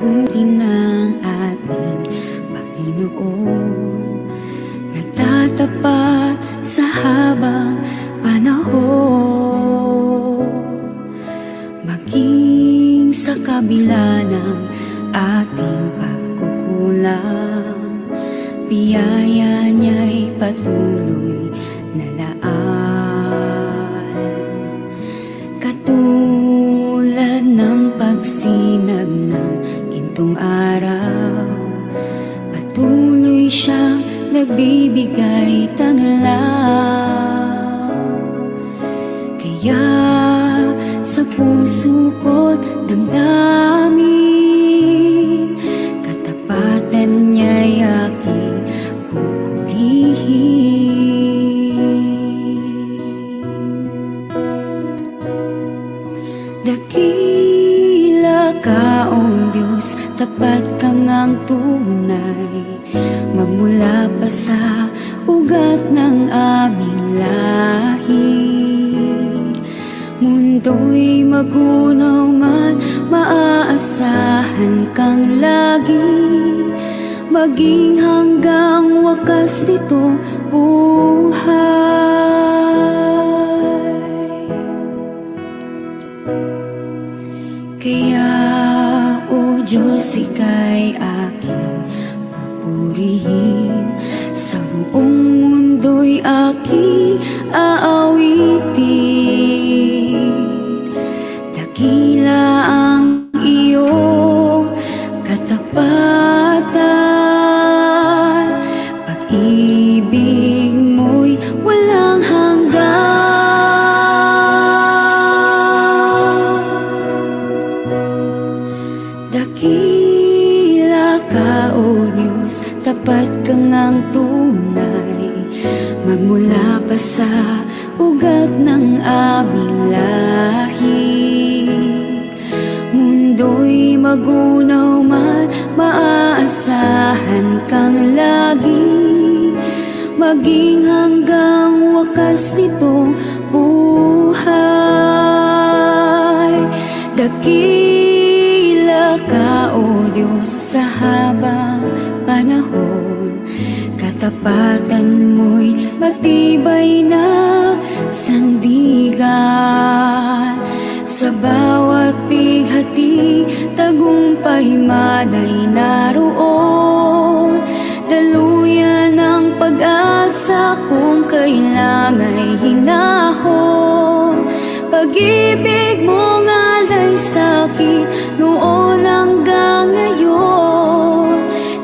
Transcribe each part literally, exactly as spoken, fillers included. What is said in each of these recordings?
buti ng ating Panginoon, nagtatapat sa habang panahon. Maging sa kabila ng ating pagkukulang, biyaya niya'y patuloy na laan. Katulad ng pagsinag ng gintong araw, patuloy siyang nagbibigay tanglaw. Kaya sa puso ko't damdamin, katapatan niya'y aking pupurihin. Dakila ka, O Diyos, tapat kang ang tunay, magmula pa sa ugat ng aming lahi. Mundo'y magunaw man, maaasahan kang lagi, maging hanggang wakas nitong buhay. Kaya, O Diyos, ika'y aking pupurihin, sa buong mundo'y aking aawitin. Dakila ang iyong katapatan, pag-ibig mo'y walang hanggan. Dakila ka, O Diyos, tapat kang ang tunay, magmula pa sa ugat ng aming lahi. Mundo'y magunaw man, maaasahan kang lagi, maging hanggang wakas nitong buhay. Dakila ka, O Diyos, sa habang panahon, katapatan mo'y matibay na sandigan. Sa bawat bighati, tagumpay man ay naroon, daluyan ng pag-asa kung kailangan hinahon. Pag-ibig mong alay sa'kin noon hanggang ngayon,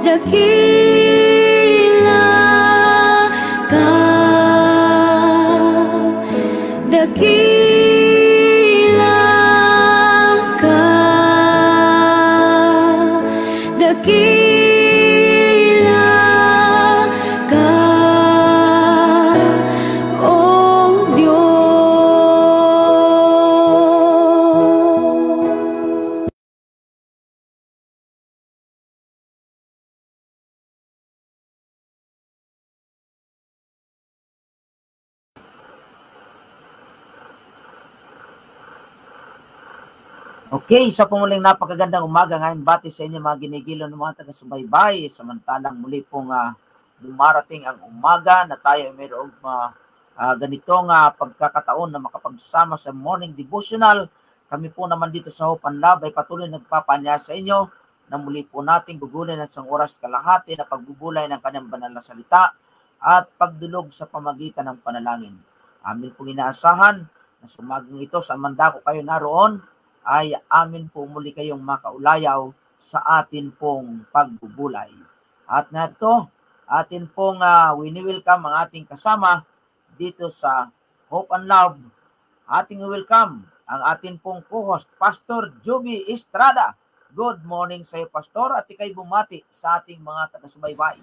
dakila ka, dakila ka, dakila ka, O Diyos. Okay, sa pumuling napakagandang umaga ngayon, bati sa inyo mga ginigilo ng mga taga-subaybay, samantalang muli pong uh, dumarating ang umaga na tayo mayroong uh, uh, ganitong uh, pagkakataon na makapagsama sa morning devotional. Kami po naman dito sa Hope and Love ay patuloy nagpapanya sa inyo na muli po nating gugulin at isang oras kalahati na pagbubulay ng kanyang banal na salita at pagdulog sa pamagitan ng panalangin. Amin pong inaasahan na sumagang ito sa mandako kayo naroon, ay amin po muli kayong makaulayaw sa atin pong pagbubulay. At nga ito, atin pong uh, wini-welcome ang ating kasama dito sa Hope and Love. Ating welcome ang atin pong co-host, Pastor Joby Estrada. Good morning sa iyo, Pastor, at ikay bumati sa ating mga taga-subaybay.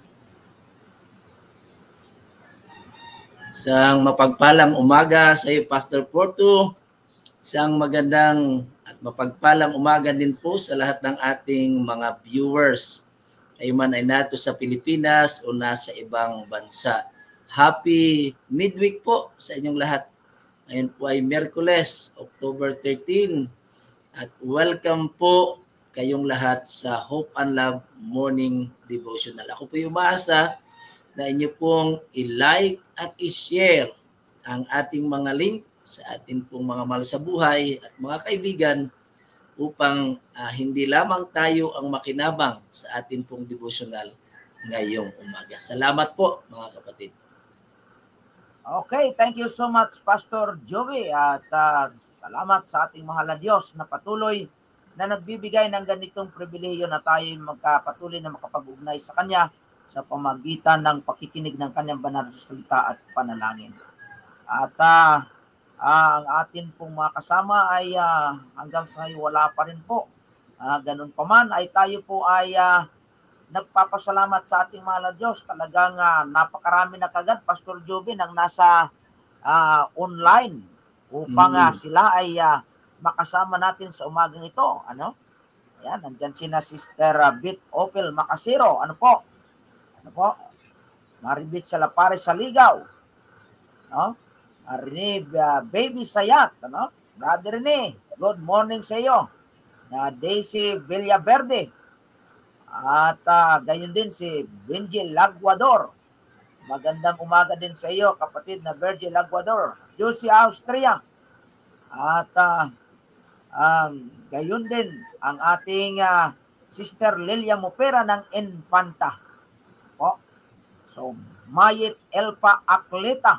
Isang mapagpalang umaga sa iyo, Pastor Porto. Isang magandang at mapagpalang umaga din po sa lahat ng ating mga viewers, ay man ay nato sa Pilipinas o nasa ibang bansa. Happy midweek po sa inyong lahat. Ngayon po ay Miyerkules, October thirteen. At welcome po kayong lahat sa Hope and Love Morning Devotional. Ako po yung umaasa na inyo pong i-like at i-share ang ating mga link sa ating pong mga mahal sa buhay at mga kaibigan upang uh, hindi lamang tayo ang makinabang sa ating pong devotional ngayong umaga. Salamat po mga kapatid. Okay, thank you so much Pastor Joey at uh, salamat sa ating mahal na Diyos na patuloy na nagbibigay ng ganitong pribilehiyo na tayo magkapatuloy na makapag-ugnay sa Kanya sa pamagitan ng pakikinig ng Kanyang banal na salita at panalangin. At uh, uh, ang atin pong mga kasama ay uh, hanggang sa ngayon wala pa rin po. Uh, ganun pa man ay tayo po ay uh, nagpapasalamat sa ating mahal na Diyos. Talagang uh, napakarami na kagad, Pastor Joby, nang nasa uh, online upang uh, sila ay uh, makasama natin sa umagang ito. Ano? Ayan, nandyan sina Sister uh, Bit Opel Macasiro. Ano po? Ano po? Maribit Salapare sa Ligaw. No? Rene uh, Baby Sayat. Ano? Brother Rene, good morning sa iyo. Uh, Daisy Villaverde. At uh, gayon din si Benji Laguador. Magandang umaga din sa iyo, kapatid na Benji Laguador. Juicy Austria. At uh, um, gayon din ang ating uh, Sister Lilia Mopera ng Infanta. Po. So, Mayit Elpa Akleta.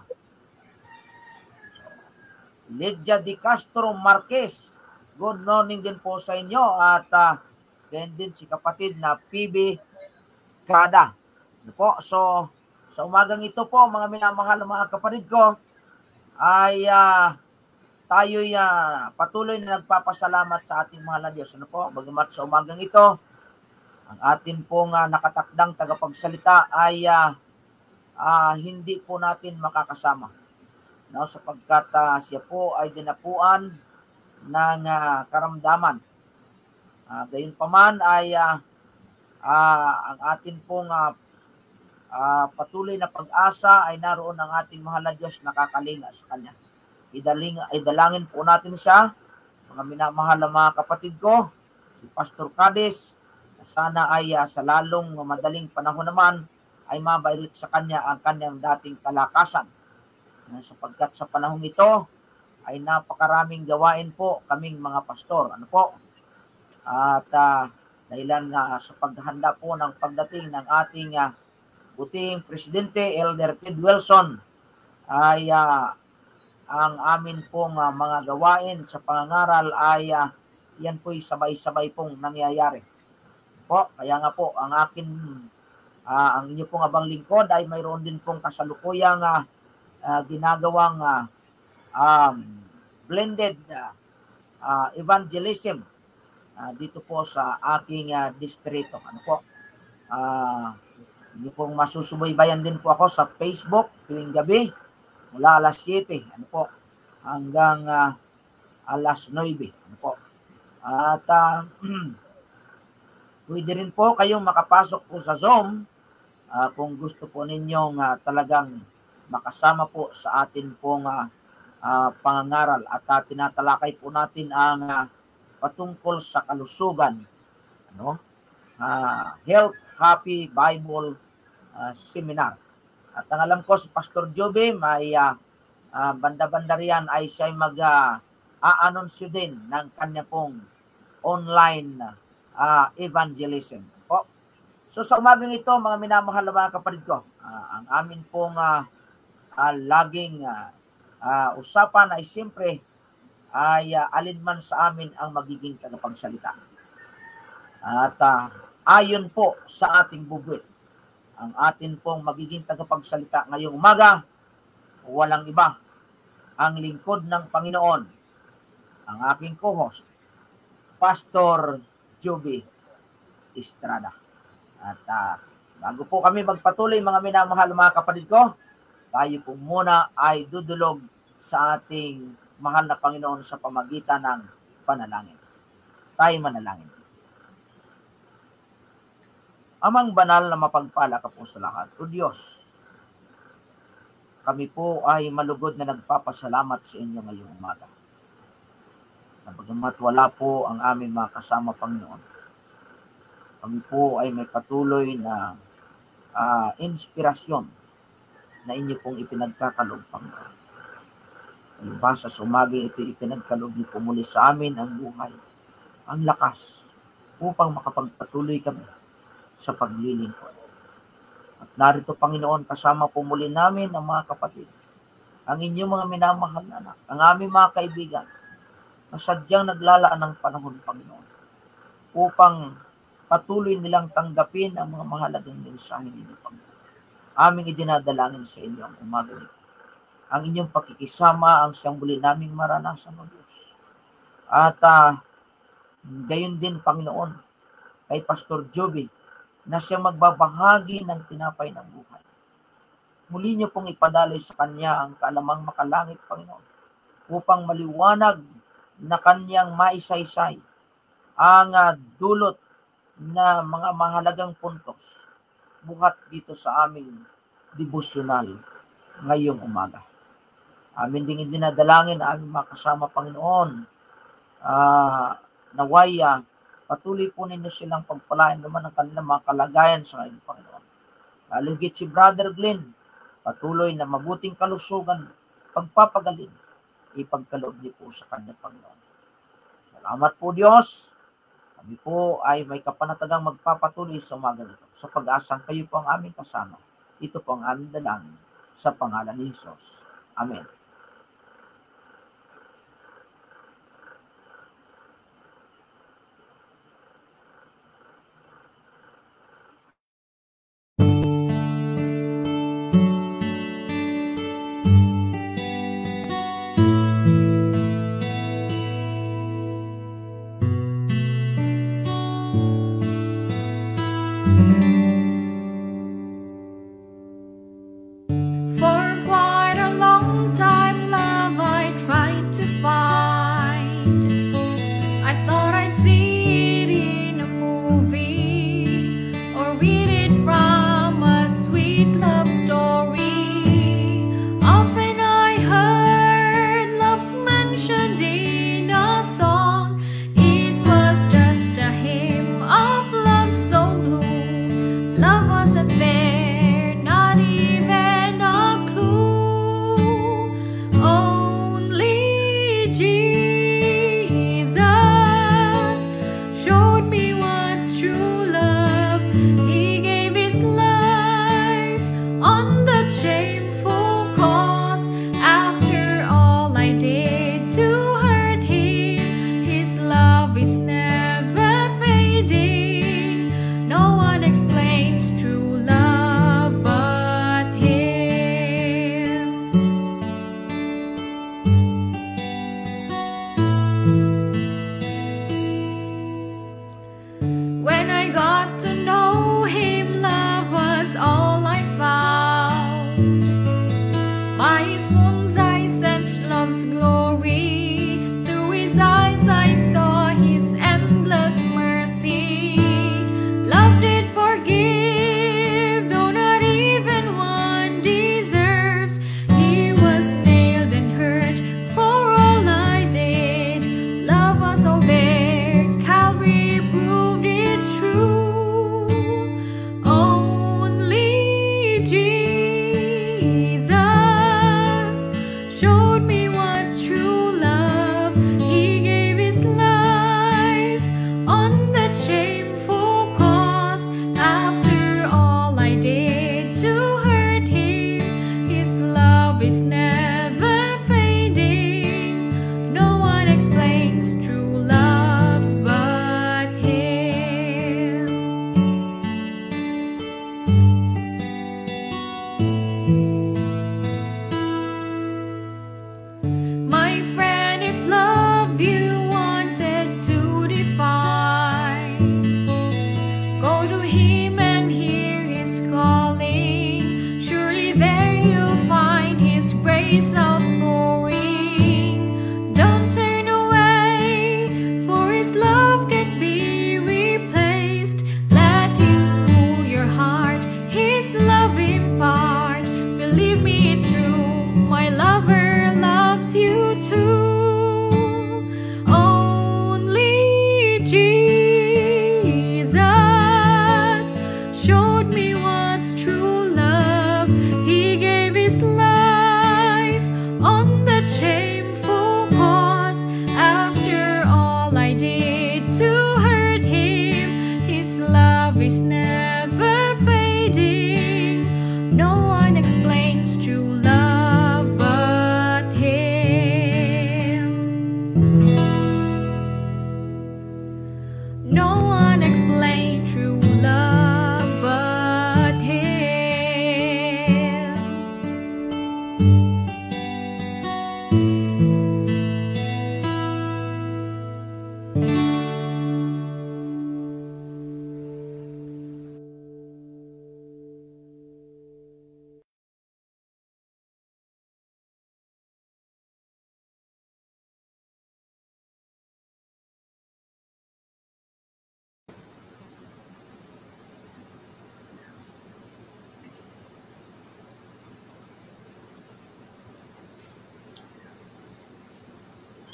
Lydia Di Castro Marquez. Good morning din po sa inyo. At uh, then din si kapatid na P B Kada. Ano po? So, sa umagang ito po, mga minamahal na mga kapatid ko, ay uh, tayo'y uh, patuloy na nagpapasalamat sa ating mahal na Diyos. Ano po? Bagamat sa umagang ito, ang atin pong uh, nakatakdang tagapagsalita ay uh, uh, hindi po natin makakasama. No? Sapagkat uh, siya po ay dinapuan ng uh, karamdaman. Uh, gayon pa man ay uh, uh, ang atin pong uh, uh, patuloy na pag-asa ay naroon ang ating mahal na Diyos nakakalinga sa Kanya. Idaling, idalangin po natin siya, mga minamahal na mga kapatid ko, si Pastor Cadiz, sana ay uh, sa lalong madaling panahon naman ay mabalik sa Kanya ang Kanyang dating kalakasan. Uh, sapagkat sa panahon ito ay napakaraming gawain po kaming mga pastor. Ano po? At uh, dahilan uh, sa paghanda po ng pagdating ng ating uh, buting Presidente Elder Ted Wilson ay uh, ang amin pong uh, mga gawain sa pangangaral ay uh, yan po'y sabay-sabay pong nangyayari. Po, kaya nga po ang akin uh, ang inyo pong abang lingkod ay mayroon din pong kasalukuyang uh, uh, ginagawang uh, um, blended uh, uh, evangelism Uh, dito po sa aking uh, distrito. Ano po? Uh, hindi pong masusubaybayan din po ako sa Facebook tuwing gabi mula alas siyete ano po, hanggang uh, alas nuwebe. Ano po? At uh, pwede rin po kayong makapasok po sa Zoom uh, kung gusto po ninyong uh, talagang makasama po sa atin pong uh, uh, pangangaral at uh, tinatalakay po natin ang uh, patungkol sa kalusugan, ano? Uh, Health Happy Bible uh, Seminar. At ang alam ko si Pastor Joby, may uh, uh, banda-banda riyan ay siya mag-a-anunsyo uh, din ng kanya pong online uh, evangelism. Po. So sa umagang ito, mga minamahal na mga kapatid ko, uh, ang amin pong uh, uh, laging uh, uh, usapan ay siyempre ay uh, alinman sa amin ang magiging tagapagsalita. At uh, ayon po sa ating bugwit, ang atin pong magiging tagapagsalita ngayong umaga, walang iba, ang lingkod ng Panginoon, ang aking co-host, Pastor Joby Estrada. At uh, bago po kami magpatuloy, mga minamahal mga kapatid ko, tayo po muna ay dudulog sa ating mahal na Panginoon sa pamagitan ng panalangin. Tayo manalangin. Amang banal na mapagpala ka po sa lahat. O Diyos, kami po ay malugod na nagpapasalamat sa inyo ngayong umaga. Na bagamat wala po ang aming mga kasama, Panginoon, kami po ay may patuloy na uh, inspirasyon na inyo pong ipinagkakaloob, Panginoon. Basa sa umaga ito, ipinagkaloob niyo po muli sa amin ang buhay, ang lakas, upang makapagpatuloy kami sa paglilingkod. At narito, Panginoon, kasama po muli namin ang mga kapatid, ang inyong mga minamahal na anak, ang aming mga kaibigan, na sadyang naglalaan ng panahon, Panginoon, upang patuloy nilang tanggapin ang mga mahalagang mensahe ninyo, Panginoon. Aming idinadalangin sa inyo ang umaga nito. Ang inyong pakikisama ang siyang muli naming maranasan, O Diyos. At uh, gayon din, Panginoon, kay Pastor Joby, na siyang magbabahagi ng tinapay ng buhay. Muli niyo pong ipadaloy sa kanya ang kaalamang makalangit, Panginoon, upang maliwanag na kanyang maisaysay ang uh, dulot na mga mahalagang puntos buhat dito sa aming devosyonal ngayong umaga. Amin din dinadalangin na aming makasama, Panginoon, uh, naway uh, patuloy po ninyo silang pagpalain naman ang kanilang mga kalagayan sa ngayon, Panginoon. Lalo higit si Brother Glenn, patuloy na mabuting kalusugan, pagpapagaling, ipagkaloob niyo po sa kanya, Panginoon. Salamat po, Diyos. Kami po ay may kapanatagang magpapatuloy sa umaga nito. Sa pag-asang kayo po ang aming kasama. Ito po ang aming dalangin sa pangalan ni Jesus. Amen. For quite a long time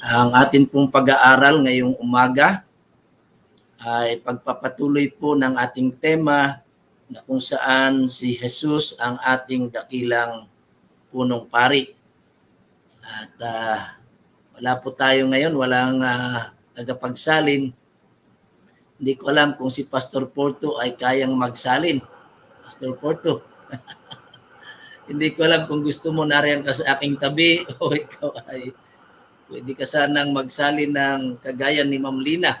Ang atin pong pag-aaral ngayong umaga ay pagpapatuloy po ng ating tema na kung saan si Jesus ang ating dakilang punong pari. At uh, wala po tayo ngayon, walang uh, tagapagsalin. Hindi ko alam kung si Pastor Porto ay kayang magsalin. Pastor Porto, hindi ko alam kung gusto mo nariyan ka sa aking tabi o ikaw ay pwede ka sanang magsalin ng kagaya ni Ma'am Lina.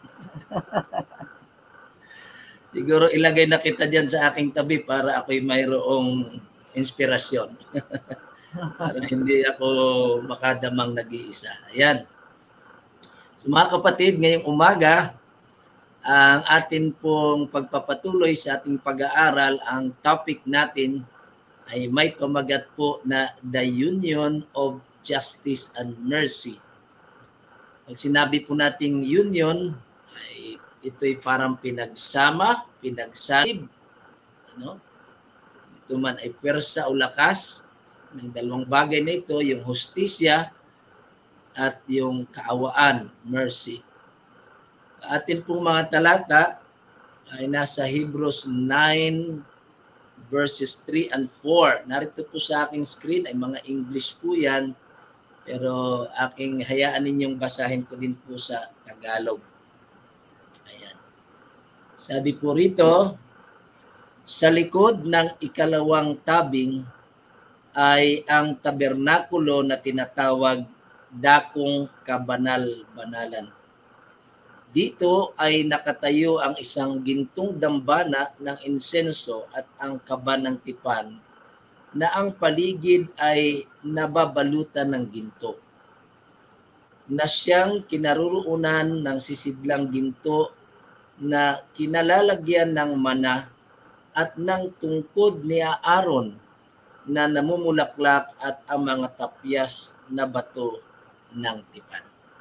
Siguro ilagay na kita dyan sa aking tabi para ako'y mayroong inspirasyon. Para hindi ako makadamang nag-iisa. Ayan. So mga kapatid, ngayong umaga, ang atin pong pagpapatuloy sa ating pag-aaral, ang topic natin ay may pamagat po na The Union of Justice and Mercy. Pag sinabi po nating union, ay ito'y parang pinagsama, pinagsalib. Ano? Ito man ay pwersa o lakas ng dalawang bagay na ito, yung hustisya at yung kaawaan, mercy. Atin pong mga talata ay nasa Hebrews nine verses three and four. Narito po sa aking screen ay mga English po yan, pero aking hayaan ninyong basahin ko din po sa Tagalog. Ayan. Sabi po rito, sa likod ng ikalawang tabing ay ang tabernakulo na tinatawag dakong kabanal-banalan. Dito ay nakatayo ang isang gintong dambana ng insenso at ang kaba ng tipan na ang paligid ay nababalutan ng ginto, na siyang kinaroroonan ng sisidlang ginto na kinalalagyan ng mana at ng tungkod ni Aaron na namumulaklak at ang mga tapyas na bato ng tipan.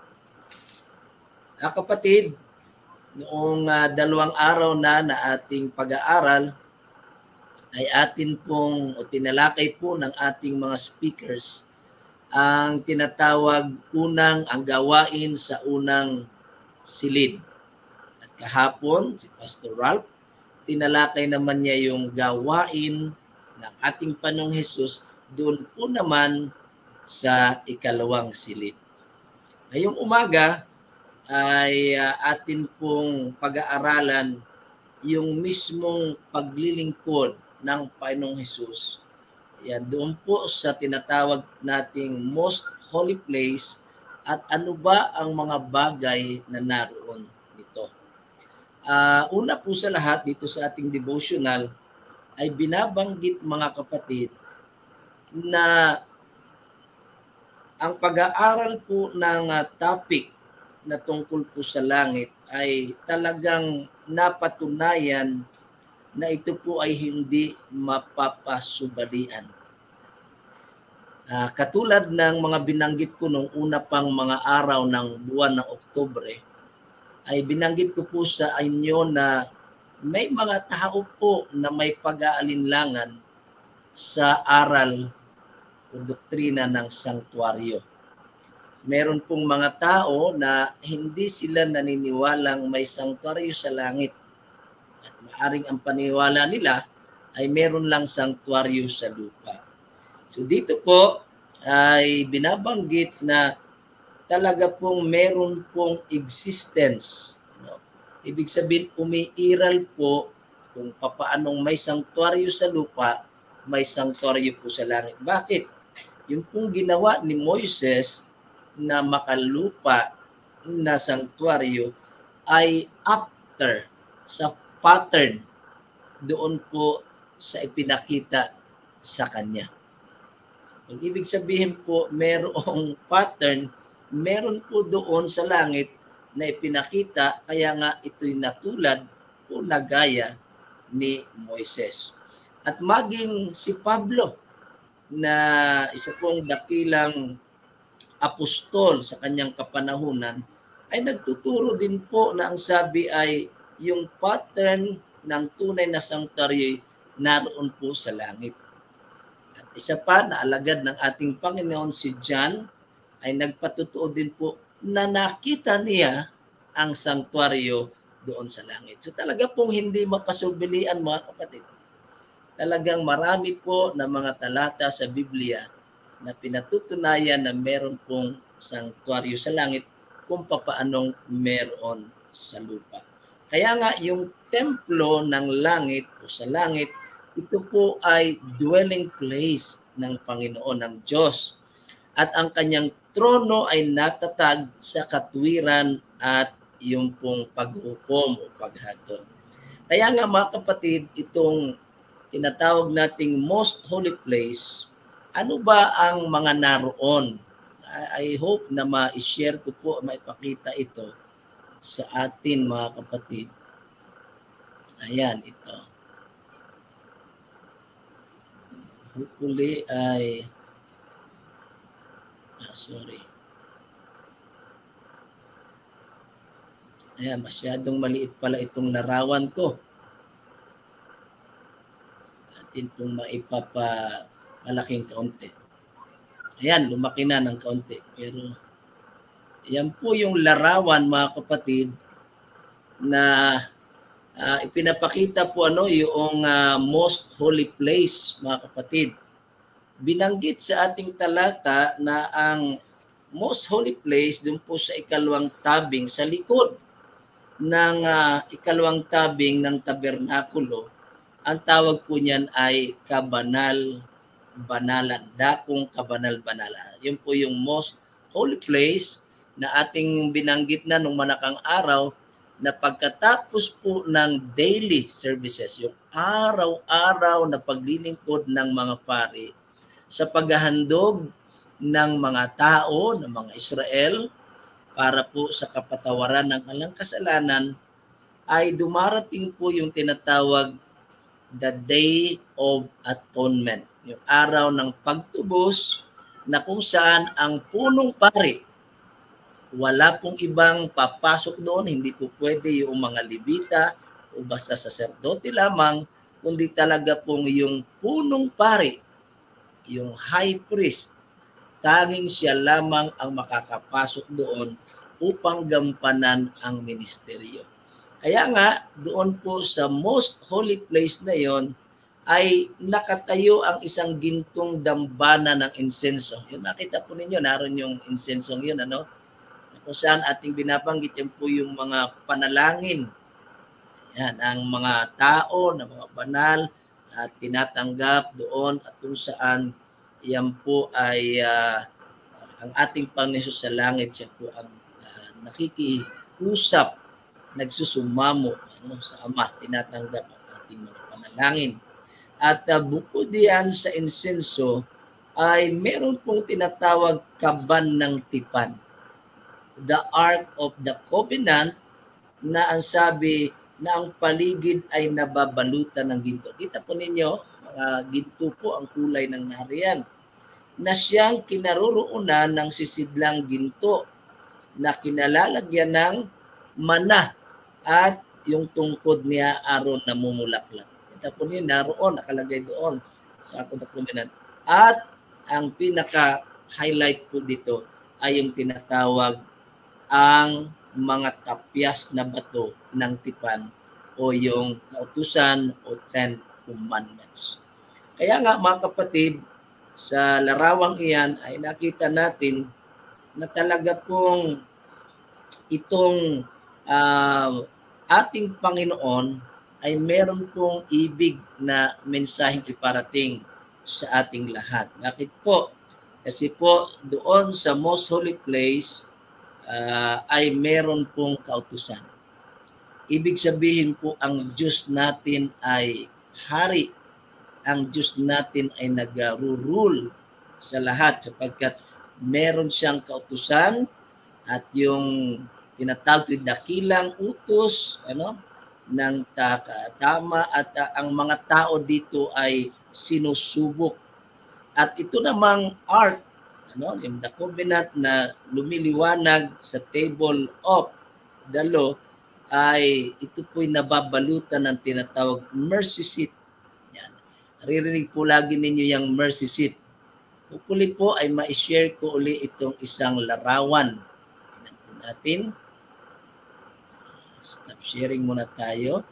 Ah, kapatid, noong uh, dalawang araw na na ating pag-aaral, ay atin pong o tinalakay po ng ating mga speakers ang tinatawag unang ang gawain sa unang silid. At kahapon, si Pastor Ralph, tinalakay naman niya yung gawain ng ating Panginoong Hesus doon po naman sa ikalawang silid. Ngayong umaga ay uh, atin pong pag-aaralan yung mismong paglilingkod ng Panginoong Hesus. Yan, doon po sa tinatawag nating most holy place at ano ba ang mga bagay na naroon nito. Uh, una po sa lahat dito sa ating devotional ay binabanggit mga kapatid na ang pag-aaral po ng uh, topic na tungkol po sa langit ay talagang napatunayan na ito po ay hindi mapapasubalian. Uh, katulad ng mga binanggit ko nung una pang mga araw ng buwan ng Oktubre, ay binanggit ko po sa inyo na may mga tao po na may pag-aalinlangan sa aral o doktrina ng sanktuaryo. Meron pong mga tao na hindi sila naniniwalang may sanktuaryo sa langit. At maaring ang paniwala nila ay meron lang sanktuaryo sa lupa. So dito po ay binabanggit na talaga pong meron pong existence. No? Ibig sabihin, umiiral po kung papaanong may sanktuaryo sa lupa, may sanktuaryo po sa langit. Bakit? Yung pong ginawa ni Moises na makalupa na sanktuaryo ay after sa pattern doon po sa ipinakita sa kanya. Ang ibig sabihin po, merong pattern, meron po doon sa langit na ipinakita, kaya nga ito'y natulad o nagaya ni Moises. At maging si Pablo, na isa pong dakilang apostol sa kanyang kapanahunan, ay nagtuturo din po na ang sabi ay yung pattern ng tunay na sanktuaryo naroon po sa langit. At isa pa na alagad ng ating Panginoon si John ay nagpatutuo din po na nakita niya ang sanktuaryo doon sa langit. So talaga pong hindi mapasubilian mga kapatid. Talagang marami po na mga talata sa Biblia na pinatutunayan na meron pong sanktuaryo sa langit kung papaanong meron sa lupa. Kaya nga yung templo ng langit o sa langit, ito po ay dwelling place ng Panginoon, ng Diyos. At ang kanyang trono ay natatag sa katwiran at yung pong paghukom o paghatol. Kaya nga mga kapatid, itong tinatawag nating most holy place, ano ba ang mga naroon? I hope na ma-share ko po, maipakita ito sa atin mga kapatid. Ayan, ito. Hopefully ay, ah, sorry. Ayan, masyadong maliit pala itong larawan ko. Atin pong maipapalaking kaunti. Ayan, lumaki na ng kaunti. Pero yan po yung larawan mga kapatid na uh, ipinapakita po ano yung uh, most holy place mga kapatid. Binanggit sa ating talata na ang most holy place dun po sa ikalawang tabing sa likod ng uh, ikalawang tabing ng tabernakulo. Ang tawag po niyan ay kabanal-banalan, dakong kabanal-banalan. Yun po yung most holy place na ating binanggit na nung manakang araw na pagkatapos po ng daily services, yung araw-araw na paglilingkod ng mga pari sa paghahandog ng mga tao, ng mga Israel, para po sa kapatawaran ng kanilang kasalanan, ay dumarating po yung tinatawag the Day of Atonement, yung araw ng pagtubos na kung saan ang punong pari, wala pong ibang papasok doon, hindi po pwede yung mga Levita o basta saserdote lamang, kundi talaga pong yung punong pari, yung high priest, tanging siya lamang ang makakapasok doon upang gampanan ang ministeryo. Kaya nga, doon po sa most holy place na yon ay nakatayo ang isang gintong dambana ng insenso. Yung nakita po ninyo, naroon yung insensong yun, ano? Kung saan ating binabanggit, yan po yung mga panalangin. Yan, ang mga tao, na mga banal, at tinatanggap doon at kung saan yan po ay uh, ang ating Panginoon sa langit, siya po ang uh, nakikiusap, nagsusumamo ano, sa Ama, tinatanggap ang ating mga panalangin. At uh, bukod diyan sa insenso, ay meron pong tinatawag kaban ng tipan. The Ark of the Covenant, na ang sabi na ang paligid ay nababalutan ng ginto. Kita po ninyo, mga ginto po ang kulay ng nariyan, na siyang kinaroroonan ng sisidlang ginto na kinalalagyan ng mana at yung tungkod niya aron na mumulaklak. Kita po niyo, naroon, nakalagay doon sa Ark of the Covenant. At ang pinaka-highlight po dito ay yung tinatawag ang mga tapyas na bato ng tipan o yung kautusan o Ten Commandments. Kaya nga mga kapatid, sa larawang iyan ay nakita natin na talaga pong itong uh, ating Panginoon ay meron pong ibig na mensaheng iparating sa ating lahat. Bakit po? Kasi po doon sa most holy place uh, ay meron pong kautusan. Ibig sabihin po ang Diyos natin ay hari. Ang Diyos natin ay nag-rule sa lahat sapagkat meron siyang kautusan at yung tinatawag na dakilang utos ano, ng tama at uh, ang mga tao dito ay sinusubok. At ito namang art, ano, yung the covenant na lumiliwanag sa table of the law, ay ito po'y nababalutan ng tinatawag mercy seat. Yan. Naririnig po lagi ninyo yung mercy seat. Hopefully po ay ma-share ko uli itong isang larawan. Tingnan po natin. Stop sharing muna tayo.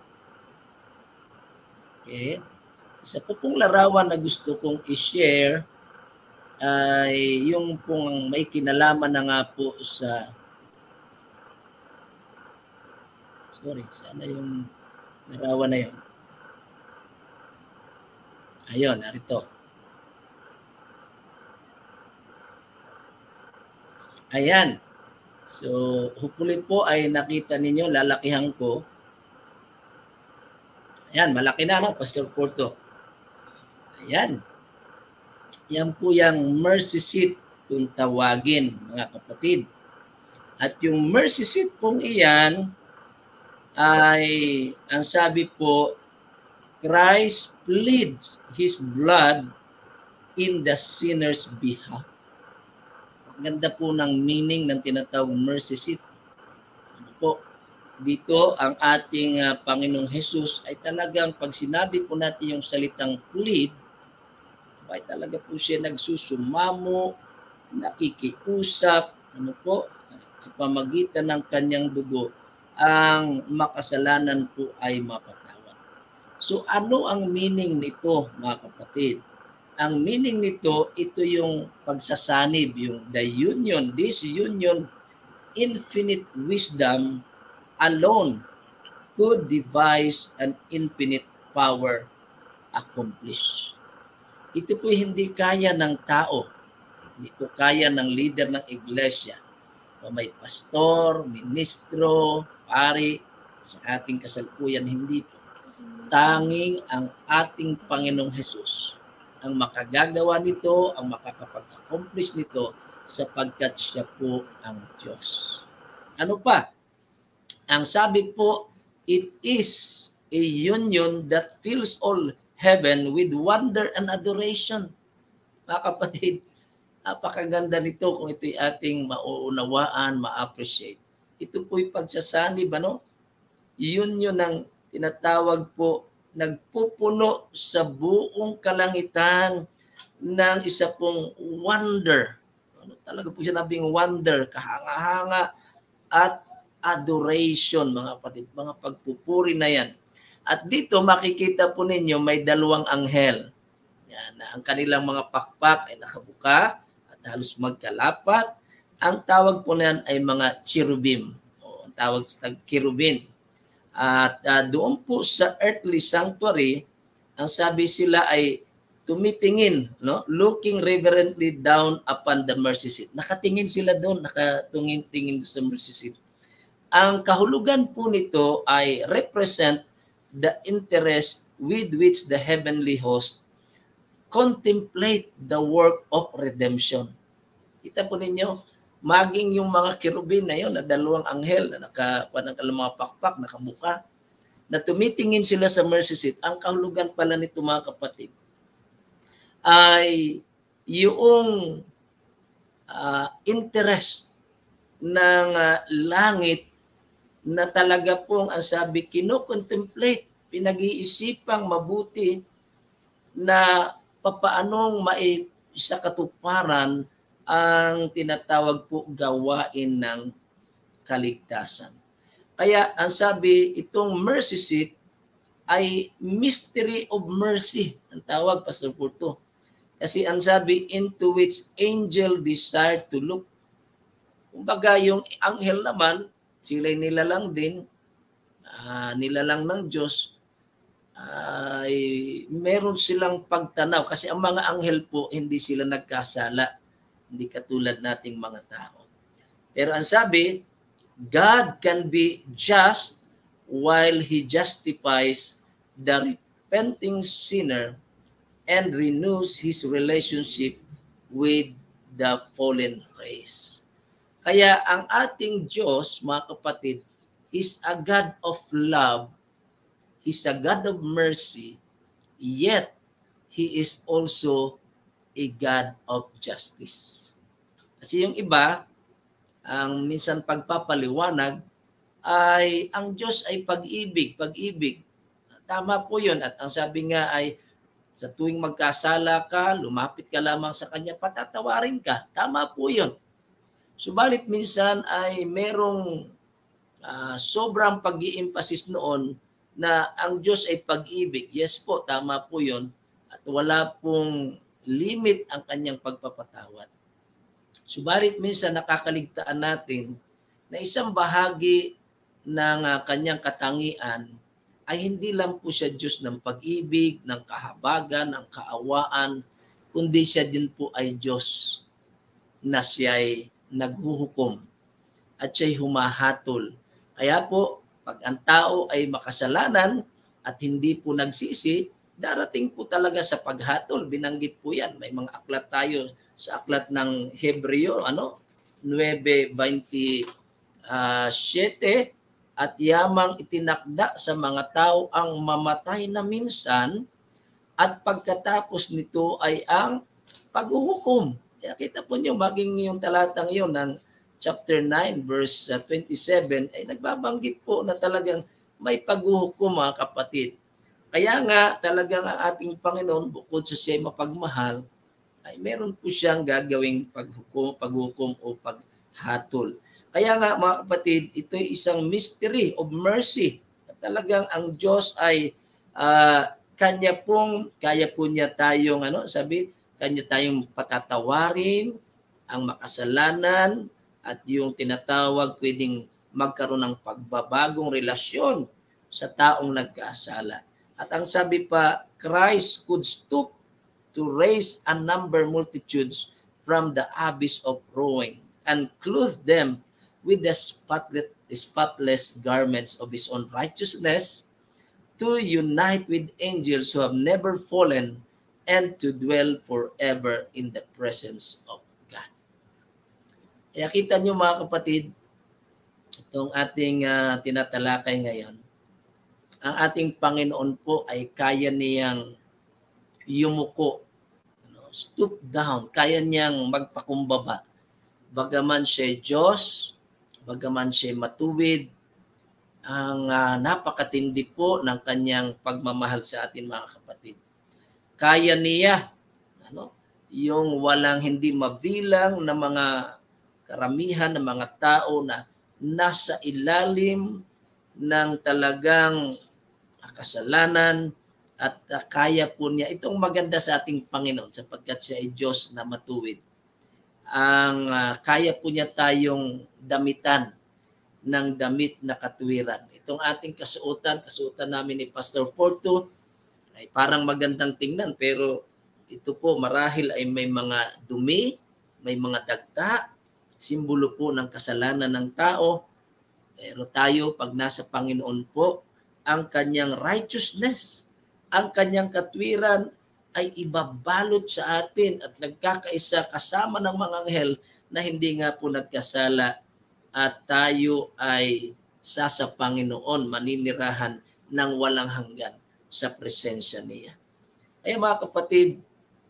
Okay. Isa po pong larawan na gusto kong i-share ay yung pong may kinalaman na nga po sa sorry, sana yung larawan na yun. Ayun, narito. Ayan. So, hopefully po ay nakita ninyo, lalakihan ko. Ayan, malaki na, no, Pastor Porto. Ayan. Yan po yung mercy seat kung tawagin, mga kapatid. At yung mercy seat pong iyan ay, ang sabi po, Christ pleads His blood in the sinner's behalf. Ang ganda po ng meaning ng tinatawag mercy seat. Ano po? Dito, ang ating uh, Panginoong Jesus ay talagang pag sinabi po natin yung salitang plead, ay talaga po siya nagsusumamo, nakikiusap, ano po, sa pamagitan ng kanyang dugo, ang makasalanan po ay mapatawad. So ano ang meaning nito, mga kapatid? Ang meaning nito, ito yung pagsasanib, yung the union, this union, infinite wisdom alone could devise an infinite power accomplish. Ito po hindi kaya ng tao. Hindi po kaya ng leader ng iglesia. O may pastor, ministro, pari, sa ating kasalukuyan, hindi po. Tanging ang ating Panginoong Jesus ang makagagawa nito, ang makakapag-accomplish nito sapagkat siya po ang Diyos. Ano pa? Ang sabi po, it is a union that fills all heaven with wonder and adoration. Mga kapatid, napakaganda nito kung ito'y ating mauunawaan, ma-appreciate. Ito po'y pagsasanib, ano? Yun yun ang tinatawag po, nagpupuno sa buong kalangitan ng isa pong wonder. Ano talaga po sinabing wonder, kahanga-hanga at adoration, mga kapatid, mga pagpupuri na yan. At dito makikita po ninyo may dalawang anghel. Yan, ang kanilang mga pakpak ay nakabuka at halos magkalapat. Ang tawag po niyan ay mga cherubim. O, ang tawag sa cherubim. At uh, doon po sa earthly sanctuary, ang sabi sila ay tumitingin, no? Looking reverently down upon the mercy seat. Nakatingin sila doon, nakatingin-tingin sa mercy seat. Ang kahulugan po nito ay represent the interest with which the heavenly host contemplate the work of redemption. Kita po ninyo, maging yung mga kerubin na yun, na dalawang anghel na nakakuha ng mga pakpak, nakabuka, na tumitingin sila sa mercy seat, ang kahulugan pala nito, mga kapatid, ay yung uh, interest ng uh, langit na talaga pong ang sabi, kino-contemplate, pinag-iisipang mabuti na papaanong maisakatuparan ang tinatawag po gawain ng kaligtasan. Kaya ang sabi, itong mercy seat ay mystery of mercy. Ang tawag, Pastor Porto. Kasi ang sabi, into which angel desire to look. Kumbaga yung anghel naman, sila'y nilalang din, uh, nilalang ng Diyos, ay uh, meron silang pagtanaw. Kasi ang mga anghel po, hindi sila nagkasala. Hindi katulad nating mga tao. Pero ang sabi, God can be just while He justifies the repenting sinner and renews His relationship with the fallen race. Kaya ang ating Diyos, mga kapatid, is a God of love, He's a God of mercy, yet He is also a God of justice. Kasi yung iba, ang minsan pagpapaliwanag, ay ang Diyos ay pag-ibig, pag-ibig. Tama po yun. At ang sabi nga ay, Sa tuwing magkasala ka, lumapit ka lamang sa Kanya, patatawarin ka. Tama po yun. Subalit minsan ay merong uh, sobrang pag-i-emphasis noon na ang Diyos ay pag-ibig. Yes po, tama po yun. At wala pong limit ang Kanyang pagpapatawad. Subalit minsan nakakaligtaan natin na isang bahagi ng uh, Kanyang katangian ay hindi lang po siya Diyos ng pag-ibig, ng kahabagan, ng kaawaan, kundi siya din po ay Diyos na siya ay naghuhukom at siya ay humahatol. Kaya po, pag ang tao ay makasalanan at hindi po nagsisi, darating po talaga sa paghatol. Binanggit po yan. May mga aklat tayo sa aklat ng Hebreo, ano? nine twenty-seven, at yamang itinakda sa mga tao ang mamatay na minsan at pagkatapos nito ay ang paghuhukom. Kaya kita po nyo, maging yung talatang yun ng chapter nine verse twenty-seven ay nagbabanggit po na talagang may paghuhukom, mga kapatid. Kaya nga talagang ang ating Panginoon, bukod sa siya mapagmahal, ay meron po siyang gagawing paghukom, paghukom o paghatol. Kaya nga mga kapatid, ito ay isang mystery of mercy. Talagang ang Diyos ay uh, kanya pong, kaya po niya tayong, ano, sabi, kanya tayong patatawarin ang makasalanan at yung tinatawag pwedeng magkaroon ng pagbabagong relasyon sa taong nagkasala. At ang sabi pa, Christ could stoop to raise a number multitudes from the abyss of ruin and clothe them with the spotless, spotless garments of his own righteousness, to unite with angels who have never fallen, and to dwell forever in the presence of God. Kaya kita nyo mga kapatid, itong ating uh, tinatalakay ngayon, ang ating Panginoon po ay kaya niyang yumuko, stoop down, kaya niyang magpakumbaba. Bagaman siya Diyos, bagaman siya matuwid, ang uh, napakatindi po ng kanyang pagmamahal sa atin mga kapatid. Kaya niya, ano, yung walang hindi mabilang na mga karamihan ng mga tao na nasa ilalim ng talagang kasalanan at uh, kaya po niya. Itong maganda sa ating Panginoon sapagkat siya ay Diyos na matuwid. Ang uh, kaya po niya tayong damitan ng damit na katwiran. Itong ating kasuotan, kasuotan namin ni Pastor Porto, ay parang magandang tingnan pero ito po marahil ay may mga dumi, may mga dagta, simbolo po ng kasalanan ng tao. Pero tayo pag nasa Panginoon po, ang kanyang righteousness, ang kanyang katwiran ay ibabalot sa atin at nagkakaisa kasama ng mga anghel na hindi nga po nagkasala at tayo ay sa sa Panginoon maninirahan ng walang hanggan sa presensya niya. Ay mga kapatid,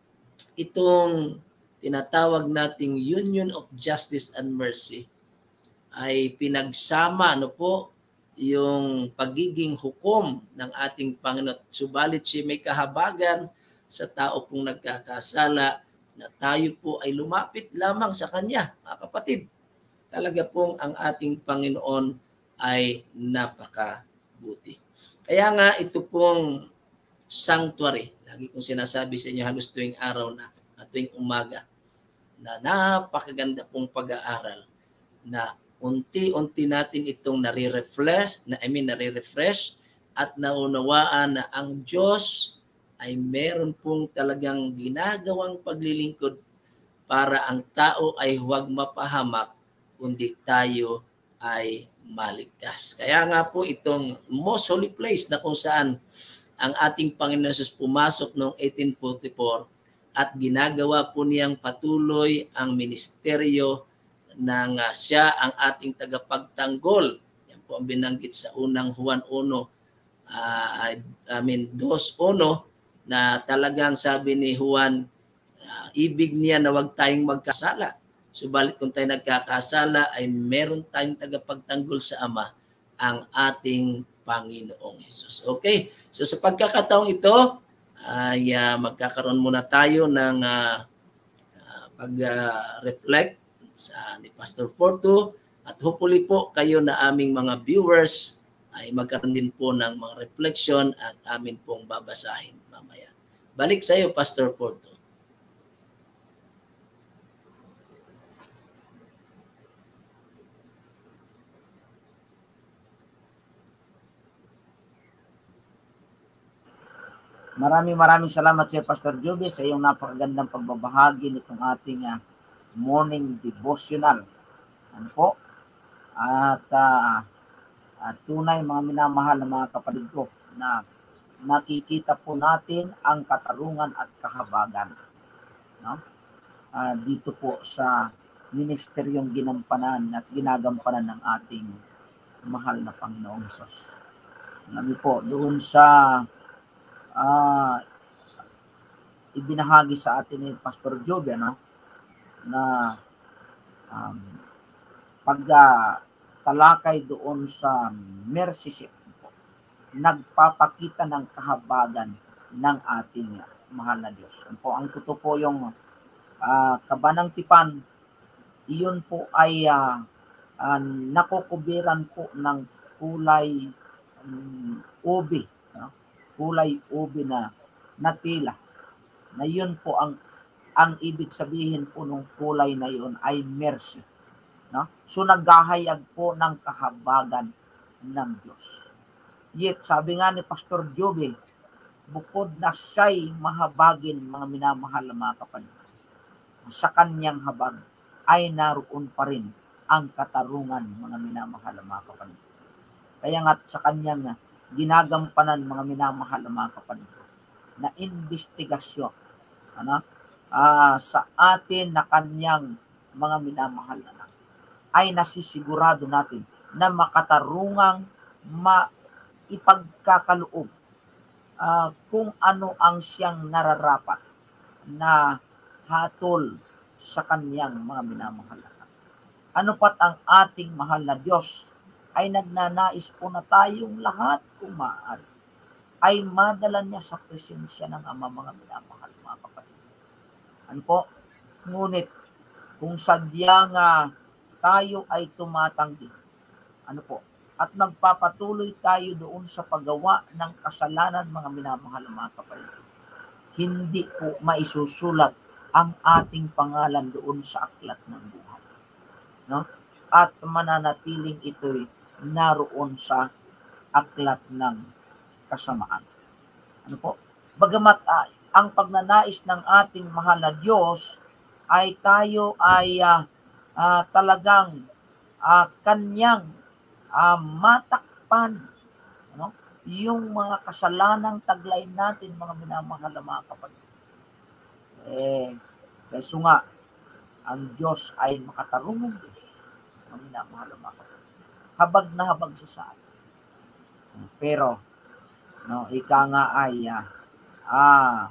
itong tinatawag nating union of justice and mercy ay pinagsama ano po yung pagiging hukom ng ating Panginoon. Subalit siya may kahabagan sa tao pong nagkakasala na tayo po ay lumapit lamang sa Kanya. Mga kapatid, talaga pong ang ating Panginoon ay napakabuti. Kaya nga ito pong sanctuary, lagi kong sinasabi sa inyo halos tuwing araw na at tuwing umaga, na napakaganda pong pag-aaral na unti-unti natin itong nare-refresh, na I mean nare-refresh at naunawaan na ang Diyos ay meron pong talagang ginagawang paglilingkod para ang tao ay huwag mapahamak kundi tayo ay maligtas. Kaya nga po itong most holy place na kung saan ang ating Panginoon Jesus pumasok noong eighteen forty-four at ginagawa po niyang patuloy ang ministeryo ng uh, siya ang ating tagapagtanggol. Yan po ang binanggit sa unang Juan one, uh, I mean two one, na talagang sabi ni Juan, uh, ibig niya na huwag tayong magkasala. Subalit kung tayo nagkakasala ay meron tayong tagapagtanggol sa Ama, ang ating Panginoong Jesus. Okay, so sa pagkakataong ito, ay uh, magkakaroon muna tayo ng uh, uh, pag-reflect uh, sa ni Pastor Porto, at hopefully po kayo na aming mga viewers ay magkaroon din po ng mga reflection at amin pong babasahin mamaya. Balik sa iyo, Pastor Porto. Maraming maraming salamat sa iyo, Pastor Joby, sa iyong napakagandang pagbabahagi nitong ating uh, morning devotional. Ano po? At uh, uh, tunay mga minamahal na mga kapatid ko, na nakikita po natin ang katarungan at kahabagan, no? Uh, dito po sa ministeryong ginampanan at ginagampanan ng ating mahal na Panginoong Hesus. Nabi po, doon sa uh, ibinahagi sa atin ni Pastor Joby, ano, na um, pagtalakay uh, doon sa mercy seat, nagpapakita ng kahabagan ng ating mahal na Diyos. Ano po, ang totoo po yung uh, kabanang tipan, iyon po ay uh, uh, nakukubiran po ng kulay um, ubi, no? Kulay ubi na natila, na yun po ang ang ibig sabihin po ng kulay na yun ay mercy, no? So naghahayag po ng kahabagan ng Diyos. Yet, sabi nga ni Pastor Joby, bukod na siya'y mahabagin, mga minamahal na mga kapatid, sa kanyang habag ay naroon pa rin ang katarungan, mga minamahal na mga kapatid. Kaya nga sa kanyang ginagampanan, mga minamahal na mga kapatid, na investigasyon, ano, uh, sa atin na kanyang mga minamahal na, ay nasisigurado natin na makatarungang ma ipagkakaloob uh, kung ano ang siyang nararapat na hatol sa kanyang mga minamahal. Ano pat ang ating mahal na Diyos ay nagnanais po na tayong lahat, kung maaari, ay madala niya sa presensya ng Ama, mga minamahal, mga kapatid. Ano po? Ngunit kung sadyang uh, tayo ay tumatanggi, ano po, at magpapatuloy tayo doon sa paggawa ng kasalanan, mga minamahal mga kapatid, hindi po maisusulat ang ating pangalan doon sa aklat ng buhay, no? At mananatiling ito'y naroon sa aklat ng kasamaan. Ano po? Bagamat uh, ang pagnanais ng ating mahal na Diyos ay tayo ay uh, uh, talagang uh, kanyang Uh, matakpan, ano, yung mga kasalanang taglay natin, mga minamahal na mga kapatid. Eh, kaysa nga, ang Diyos ay makatarungang Diyos, mga minamahal na mga kapatid. Habag na habag siya sa atin. Pero, no, ika nga ay, ah, ah,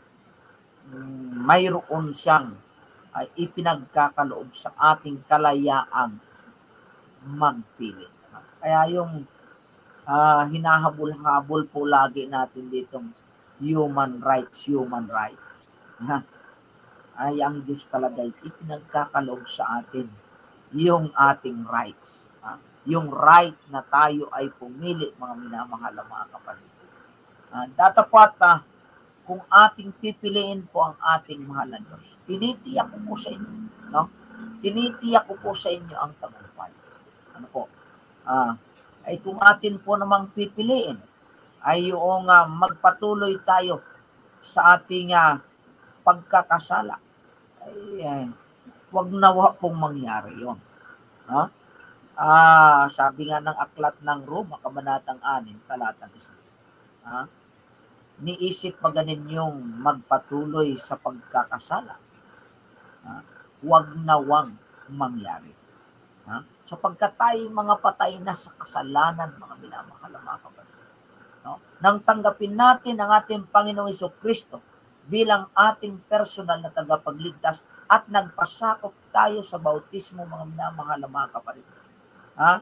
mayroon siyang ay ipinagkakaloob sa ating kalayaang magpili. Kaya yung uh, hinahabol-habol po lagi natin ditong human rights, human rights. Ha? Ay ang Diyos talaga ipinagkakaloob sa atin yung ating rights. Ha? Yung right na tayo ay pumili, mga minamahal na mga kapatid. Uh, datapat uh, kung ating pipiliin po ang ating mahal na Diyos, tinitiyak ko po sa inyo, no? Tinitiyak ko po sa inyo ang tagumpay. Ano po? Ah, ay kung atin po namang pipiliin ay yung uh, magpatuloy tayo sa ating uh, pagkakasala, ay eh, wag nawa pong mangyari yun. No? Ah, sabi nga ng aklat ng Roma, kabanatang anim, talatang isa. Ah, niisip pa ganin yung magpatuloy sa pagkakasala. Ah, wag nawang mangyari. Ha? Sapagkat tayo mga patay na sa kasalanan, mga minamahal na mga kapatid. No? Nang tanggapin natin ang ating Panginoong Jesucristo bilang ating personal na tagapagligtas at nagpasakop tayo sa bautismo, mga minamahal na mga kapatid, ha?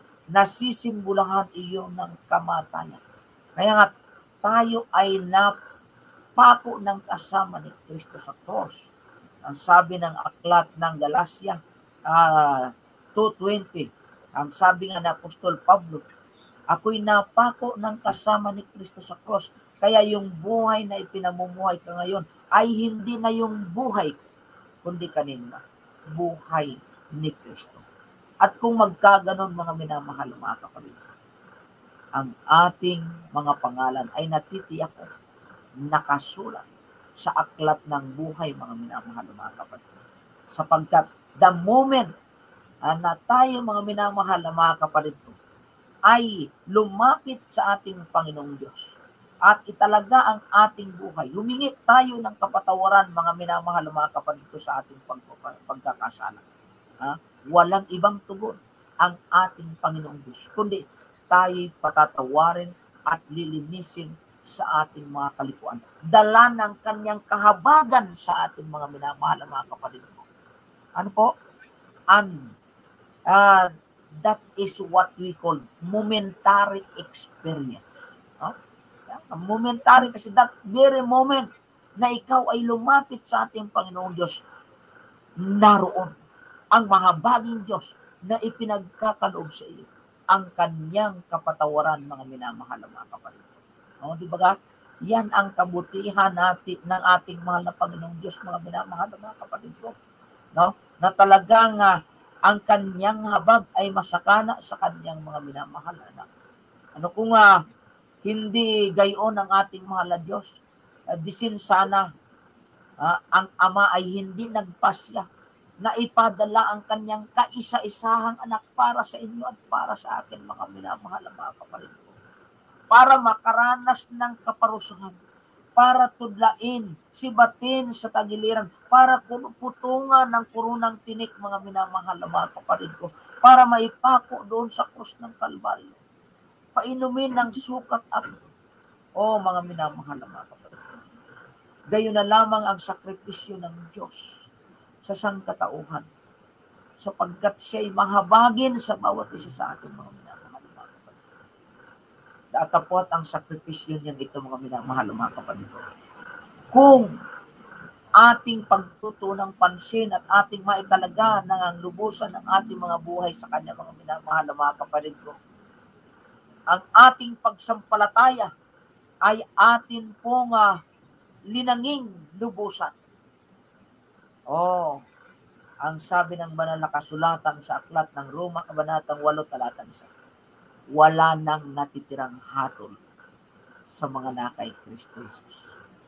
Nasisimbolahan iyon ng kamatayan. Kaya nga tayo ay na pako ng kasama ni Kristo sa cross. Ang sabi ng aklat ng Galacia uh, two twenty, ang sabi nga ng Apostol Pablo, ako'y napako ng kasama ni Kristo sa cross. Kaya yung buhay na ipinamumuhay ka ngayon ay hindi na yung buhay, kundi kanina, buhay ni Kristo. At kung magkaganon, mga minamahal, mga kapatid, ang ating mga pangalan ay natitiyak ko, nakasulat sa aklat ng buhay, mga minamahal, mga kapatid. Sapagkat the moment uh, na tayo, mga minamahal, mga kapatid ko, ay lumapit sa ating Panginoong Diyos at italaga ang ating buhay, humingi tayo ng kapatawaran, mga minamahal, mga kapatid ko, sa ating pagkakasala. Ha? Walang ibang tugon ang ating Panginoong Diyos, kundi tayo'y patatawarin at lilinisin sa ating mga kalikuan. Dala ng kanyang kahabagan sa ating mga minamahal, mga kapatid ko. Ano po? And uh, that is what we call momentary experience. No? Momentary kasi that very moment na ikaw ay lumapit sa ating Panginoong Diyos, naroon ang mahabaging Diyos na ipinagkakaloob sa iyo ang kanyang kapatawaran, mga minamahal, mga kapatid. No, di ba? Yan ang kabutihan natin ng ating mahal na Panginoong Diyos, mga minamahal, mga kapatid ko. No? Na talagang uh, ang kanyang habag ay masakana sa kanyang mga minamahal anak. Ano kung uh, hindi gayon ang ating mahal na Diyos, uh, disin sana uh, ang Ama ay hindi nagpasya na ipadala ang kanyang kaisa-isahang anak para sa inyo at para sa akin, mga minamahal, mga kapatid ko. Para makaranas ng kaparusahan, para tudlain, sibatin sa tagiliran, para putungan ng kurunang tinik, mga minamahal, mga kapatid ko, para maipako doon sa krus ng Kalbaryo, painumin ng sukat at o, mga minamahal, mga kapatid ko. Gayon na lamang ang sakripisyo ng Diyos sa sangkatauhan, sapagkat siya'y mahabagin sa bawat isa sa ating mga minamahal, mga kapatid. Datapot ang sakripisyo niyan ito, mga minamahal, mga kapatid ko. Kung ating pagtutunang pansin at ating maitalaga ng ang lubusan ng ating mga buhay sa kanya, mga minamahal, mga kapatid ko, ang ating pagsampalataya ay atin pong uh, linanging lubusan. Oh, ang sabi ng banal na kasulatan sa aklat ng Roma, kabanatang eight, talatang one, wala nang natitirang hatol sa mga nakay Kristo Jesus.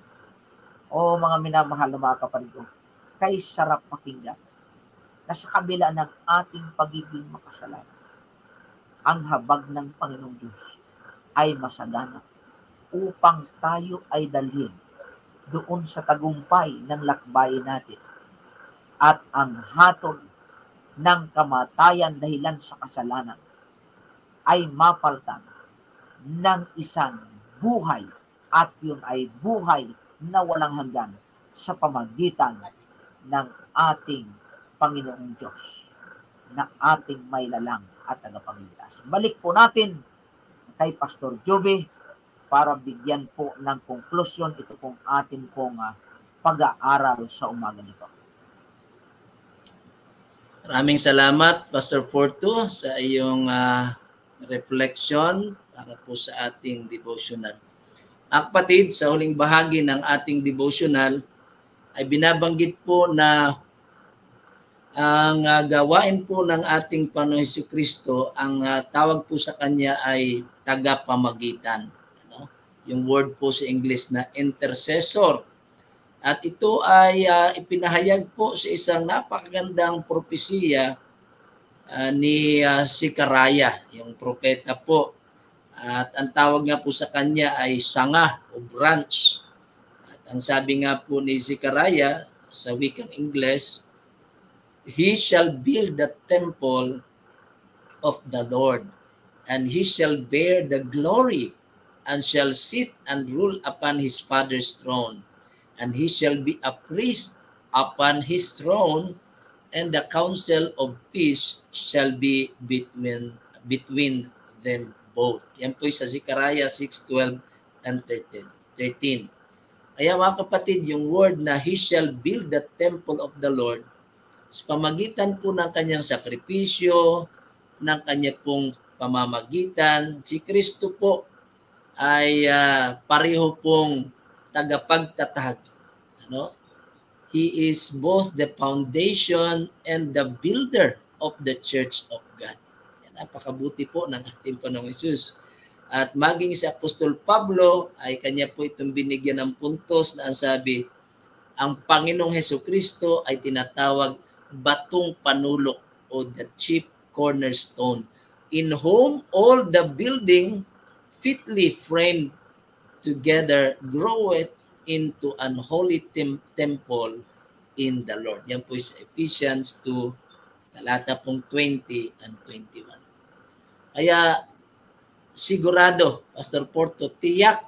Oh, mga minamahal na mga kapatid ko, kay sarap pakinggan na sa kabila ng ating pagiging makasalanan, ang habag ng Panginoong Diyos ay masagana upang tayo ay dalhin doon sa tagumpay ng lakbayin natin. At ang hatol ng kamatayan dahilan sa kasalanan ay mapaltan ng isang buhay, at yun ay buhay na walang hanggan sa pamagitan ng ating Panginoong Diyos na ating mailalang at tagapagligtas. Balik po natin kay Pastor Joby para bigyan po ng konklusyon ito pong atin pong uh, pag-aaral sa umaga nito. Maraming salamat, Pastor Porto, sa iyong uh, reflection para po sa ating devotional. Ang kapatid, sa huling bahagi ng ating devotional ay binabanggit po na ang uh, gawain po ng ating Panginoon Jesucristo, ang uh, tawag po sa kanya ay tagapamagitan. Ano? Yung word po sa English na intercessor. At ito ay uh, ipinahayag po sa isang napakagandang propesiya uh, ni uh, Zekaraya, yung propeta po. At ang tawag nga po sa kanya ay sanga o branch. At ang sabi nga po ni Zekaraya sa wikang English, he shall build the temple of the Lord, and he shall bear the glory, and shall sit and rule upon his father's throne. And he shall be a priest upon his throne, and the counsel of peace shall be between between them both. Yan po sa Zekaraya six twelve and thirteen. Kaya mga kapatid, yung word na He shall build the temple of the Lord, sa pamagitan po ng kanyang sakripisyo, ng kanya pong pamamagitan, si Kristo po ay uh, pareho pong tagapagtatag. Ano? He is both the foundation and the builder of the Church of God. Yan, napakabuti po ng ating Panginoong Hesus. At maging si Apostol Pablo ay kanya po itong binigyan ng puntos na ang sabi, ang Panginoong Hesukristo ay tinatawag batong panulok o the chief cornerstone, in whom all the building fitly framed together groweth into an holy tem- temple in the Lord. Yan po is Ephesians two, talata pong twenty and twenty-one. Kaya sigurado, Pastor Porto, tiyak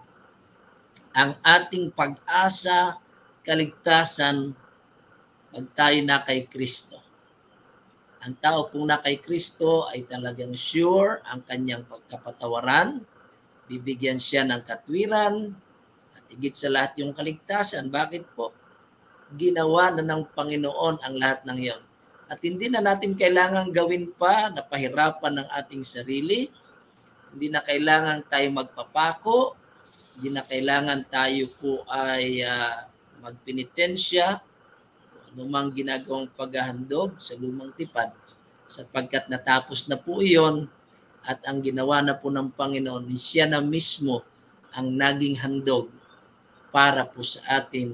ang ating pag-asa, kaligtasan pag tayo na kay Kristo. Ang tao pong na kay Kristo ay talagang sure ang kanyang pagkapatawaran, bibigyan siya ng katwiran, at higit sa lahat yung kaligtasan. Bakit po? Ginawa na ng Panginoon ang lahat ng iyon. At hindi na natin kailangan gawin pa na pahirapan ng ating sarili. Hindi na kailangan tayo magpapako. Hindi na kailangan tayo po ay uh, magpenitensya. Anumang ginagawang paghahandog sa lumang tipan. Sapagkat natapos na po iyon at ang ginawa na po ng Panginoon, siya na mismo ang naging handog para po sa atin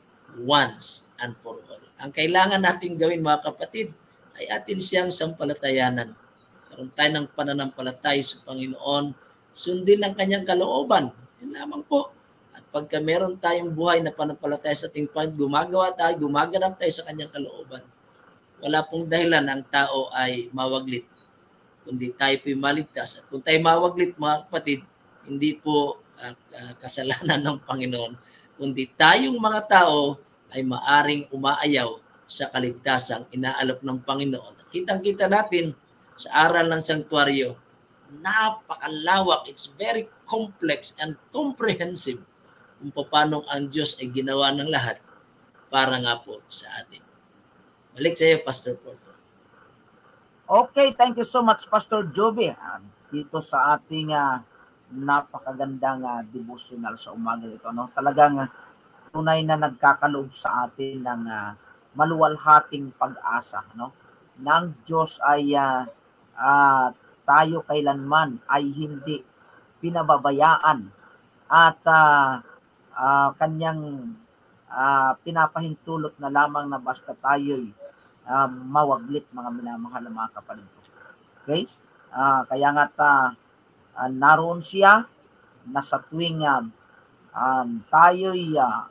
once and for all. Ang kailangan natin gawin mga kapatid ay atin siyang sampalatayanan. Karoon tayo ng pananampalatay sa Panginoon, sundin ang kanyang kalooban. Yan lamang po. At pagka meron tayong buhay na panampalataya sa ating Panginoon, gumagawa tayo, gumaganap tayo sa kanyang kalooban. Wala pong dahilan ang tao ay mawaglit, kundi tayo po'y maligtas. At kung tayo mawaglit mga kapatid, hindi po uh, uh, kasalanan ng Panginoon, kundi tayong mga tao ay maaring umaayaw sa kaligtasang inaalok ng Panginoon. Kitang-kita natin sa aral ng sanktuaryo, napakalawak, it's very complex and comprehensive kung paano ang Diyos ay ginawa ng lahat para nga po sa atin. Balik sa iyo, Pastor Porto. Okay, thank you so much, Pastor Joby. Uh, dito sa ating uh, napakagandang uh, devotional sa umaga ito. No? Talagang uh, tunay na nagkakaloob sa atin ng uh, maluwalhating pag-asa. No? Nang Diyos ay uh, uh, tayo kailanman ay hindi pinababayaan at uh, uh, kanyang uh, pinapahintulot na lamang na basta tayo'y uh, mawaglit, mga minamahal na mga kapatid ko. Okay? Uh, kaya nga uh, uh, naroon siya na sa tuwing uh, um, tayo'y uh,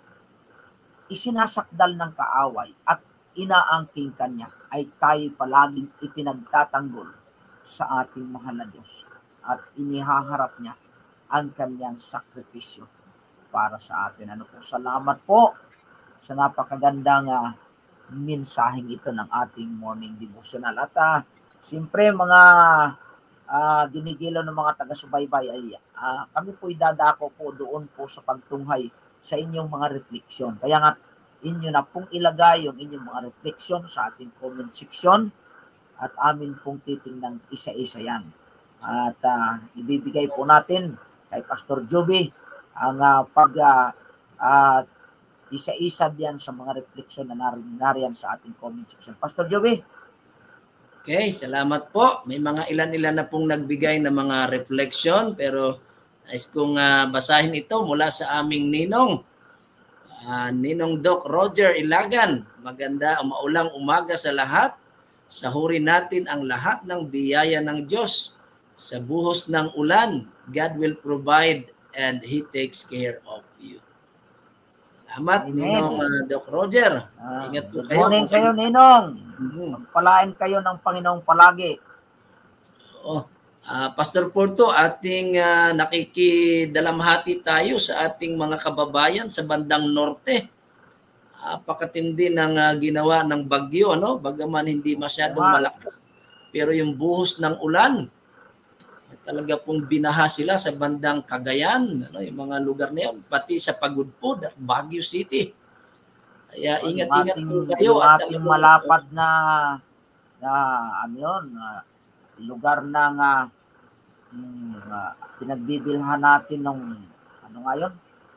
isinasakdal ng kaaway at inaangking kanya, ay tayo palaging ipinagtatanggol sa ating mahal na Diyos at inihaharap niya ang kanyang sakripisyo para sa atin. Ano po, salamat po sa napakagandang uh, mensaheng ito ng ating morning devotional. At uh, siyempre mga uh, ginigilaw ng mga taga-subaybay ay uh, kami po idadako po doon po sa pagtunghay sa inyong mga refleksyon. Kaya nga inyo na pong ilagay yung inyong mga refleksyon sa ating comment section at amin pong titingnan isa-isa yan. At uh, ibibigay po natin kay Pastor Joby ang uh, pag uh, uh, isa-isa diyan sa mga refleksyon na narin, nariyan sa ating comment section. Pastor Joby. Okay, salamat po. May mga ilan-ilan na pong nagbigay ng mga refleksyon, pero nais kong uh, basahin ito mula sa aming ninong. Uh, Ninong Doc Roger Ilagan. Maganda, maulang umaga sa lahat. Sahurin natin ang lahat ng biyaya ng Diyos. Sa buhos ng ulan, God will provide and He takes care of you. Salamat, Amen. Ninong uh, Doc Roger. Uh, Ingat po good kayo. Good morning sa iyo, Ninong. Mm-hmm. Pagpalain kayo ng Panginoong palagi. Oo. Uh, Pastor Porto, ating uh, nakikidalamhati tayo sa ating mga kababayan sa bandang norte. Apakatindi ng uh, ginawa ng bagyo, ano? Bagaman hindi masyadong malakas. Pero yung buhos ng ulan, talaga pong binaha sila sa bandang Cagayan, ano, yung mga lugar na yun, pati sa Pagudpud at Baguio City. Kaya Oh, ingat-ingat ating, po kayo. yung At ating talagang, malapad na, na ano yun, uh, lugar ng uh, uh, pinagbibilhan natin ng, ano nga yun?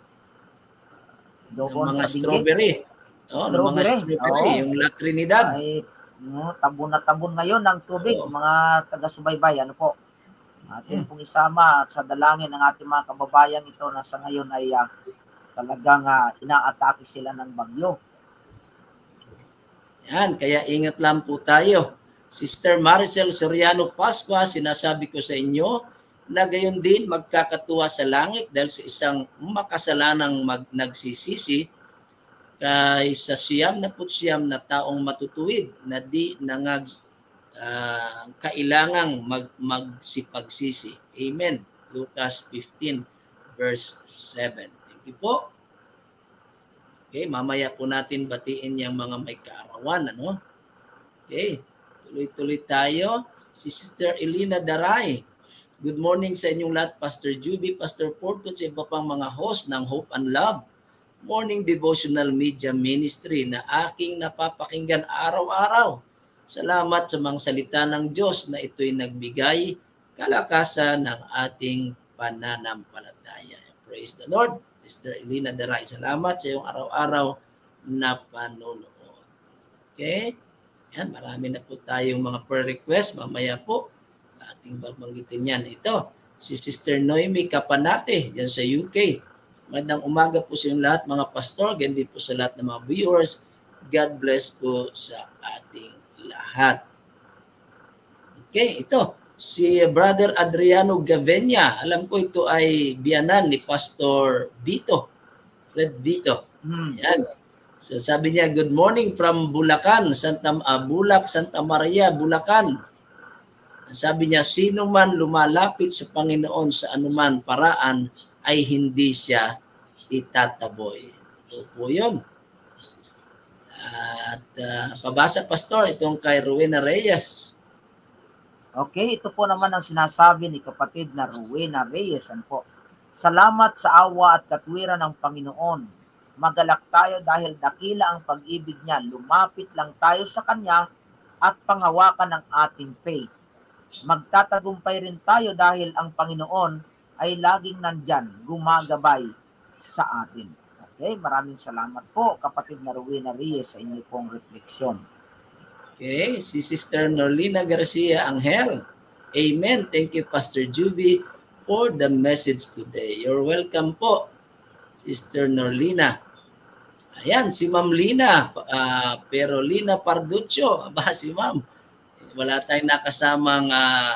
Doon mga sa Benguet. strawberry. Oh, ng mga Strawberry. strawberry, Oo. yung La Trinidad. Ay, no, tabon na tabon ngayon ng tubig, Oo. mga taga-subaybay. Ano po? Atin Hmm. pong isama at sa dalangin ng ating mga kababayan ito na sa ngayon ay uh, talagang uh, inaatake sila ng bagyo. Yan, kaya ingat lang po tayo. Sister Maricel Soriano Pascua, sinasabi ko sa inyo na gayon din magkakatuwa sa langit dahil sa isang makasalanang mag nagsisisi kay sa siyam na putsiyam na taong matutuwid na di nangag uh, kailangang mag magsipagsisi. Amen. Lucas fifteen verse seven. Thank you po. Okay, mamaya po natin batiin yung mga may kaarawan, ano? Okay, tuloy-tuloy tayo. Si Sister Elena Daray. Good morning sa inyong lahat, Pastor Juby, Pastor Porto, sa iba pang mga host ng Hope and Love Morning Devotional Media Ministry na aking napapakinggan araw-araw. Salamat sa mga salita ng Diyos na ito'y nagbigay kalakasan ng ating pananampalataya. Praise the Lord. Sister Elena Daray, salamat sa iyong araw-araw na panonood. Okay? Yan, marami na po tayong mga prayer request. Mamaya po, ating babanggitin yan. Ito, si Sister Noemi Kapanate, dyan sa U K. Magandang umaga po sa inyong lahat, mga pastor. Ganyan po sa lahat ng mga viewers. God bless po sa ating lahat. Okay, ito. Si Brother Adriano Gavenia, alam ko ito ay biyanan ni Pastor Vito, Fred Vito. Hmm. Yan. So sabi niya, good morning from Bulacan, Santa uh, Bulac, Santa Maria, Bulacan. Sabi niya, sino man lumalapit sa Panginoon sa anuman paraan ay hindi siya itataboy. Ito po yun. At uh, pabasa, Pastor, itong kay Rowena Reyes. Okay, ito po naman ang sinasabi ni kapatid na Rowena Reyes. Ano po? Salamat sa awa at katwiran ng Panginoon. Magalak tayo dahil dakila ang pag-ibig niya. Lumapit lang tayo sa Kanya at panghawakan ng ating faith. Magtatagumpay rin tayo dahil ang Panginoon ay laging nandyan, gumagabay sa atin. Okay, maraming salamat po kapatid na Rowena Reyes sa inyo pong refleksyon. Okay, si Sister Norlina Garcia Angel. Amen. Thank you, Pastor Juby, for the message today. You're welcome po, Sister Norlina. Ayan, si Ma'am Lina, uh, pero Lina Parduccio. Aba, si Ma'am. Wala tayong nakasamang uh,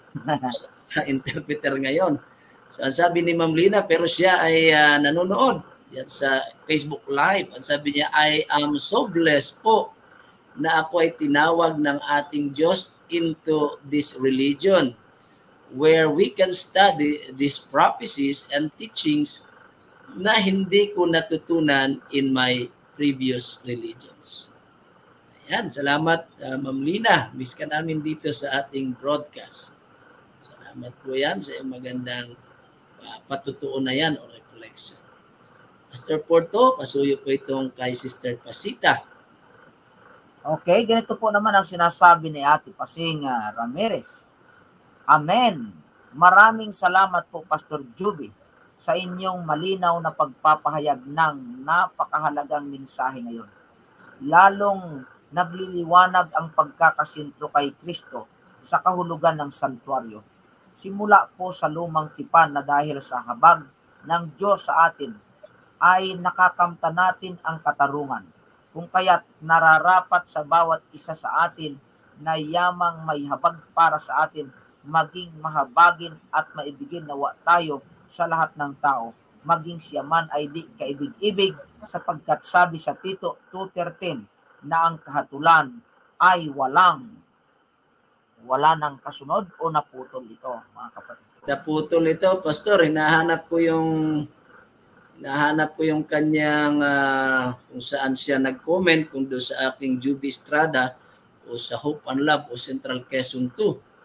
interpreter ngayon. So, ang sabi ni Ma'am Lina, pero siya ay uh, nanonood yan sa Facebook Live. Ang sabi niya, I am so blessed po na ako ay tinawag ng ating Diyos into this religion where we can study these prophecies and teachings na hindi ko natutunan in my previous religions. Ayan, salamat uh, Ma'am Lina. Miss ka namin dito sa ating broadcast. Salamat po yan sa magandang uh, patutuon na yan o reflection. Pastor Porto, pasuyo po itong kay Sister Pasita. Okay, ganito po naman ang sinasabi ni Ate Pasing uh, Ramirez. Amen. Maraming salamat po, Pastor Juby, sa inyong malinaw na pagpapahayag ng napakahalagang mensahe ngayon. Lalong nagliliwanag ang pagkakasintro kay Kristo sa kahulugan ng santuaryo. Simula po sa lumang tipan na dahil sa habag ng Diyos sa atin, ay nakakamta natin ang katarungan. Kung kaya't nararapat sa bawat isa sa atin na yamang may habag para sa atin, maging mahabagin at maibigin nawa tayo sa lahat ng tao, maging siya man ay di kaibig-ibig, sapagkat sabi sa Tito two thirteen na ang kahatulan ay walang wala ng kasunod o naputol ito, mga kapatid. Naputol ito, Pastor. Hinahanap ko yung Nahanap ko yung kanyang uh, kung saan siya nag-comment, kung doon sa aking Juby Estrada o sa Hope and Love o Central Quezon two.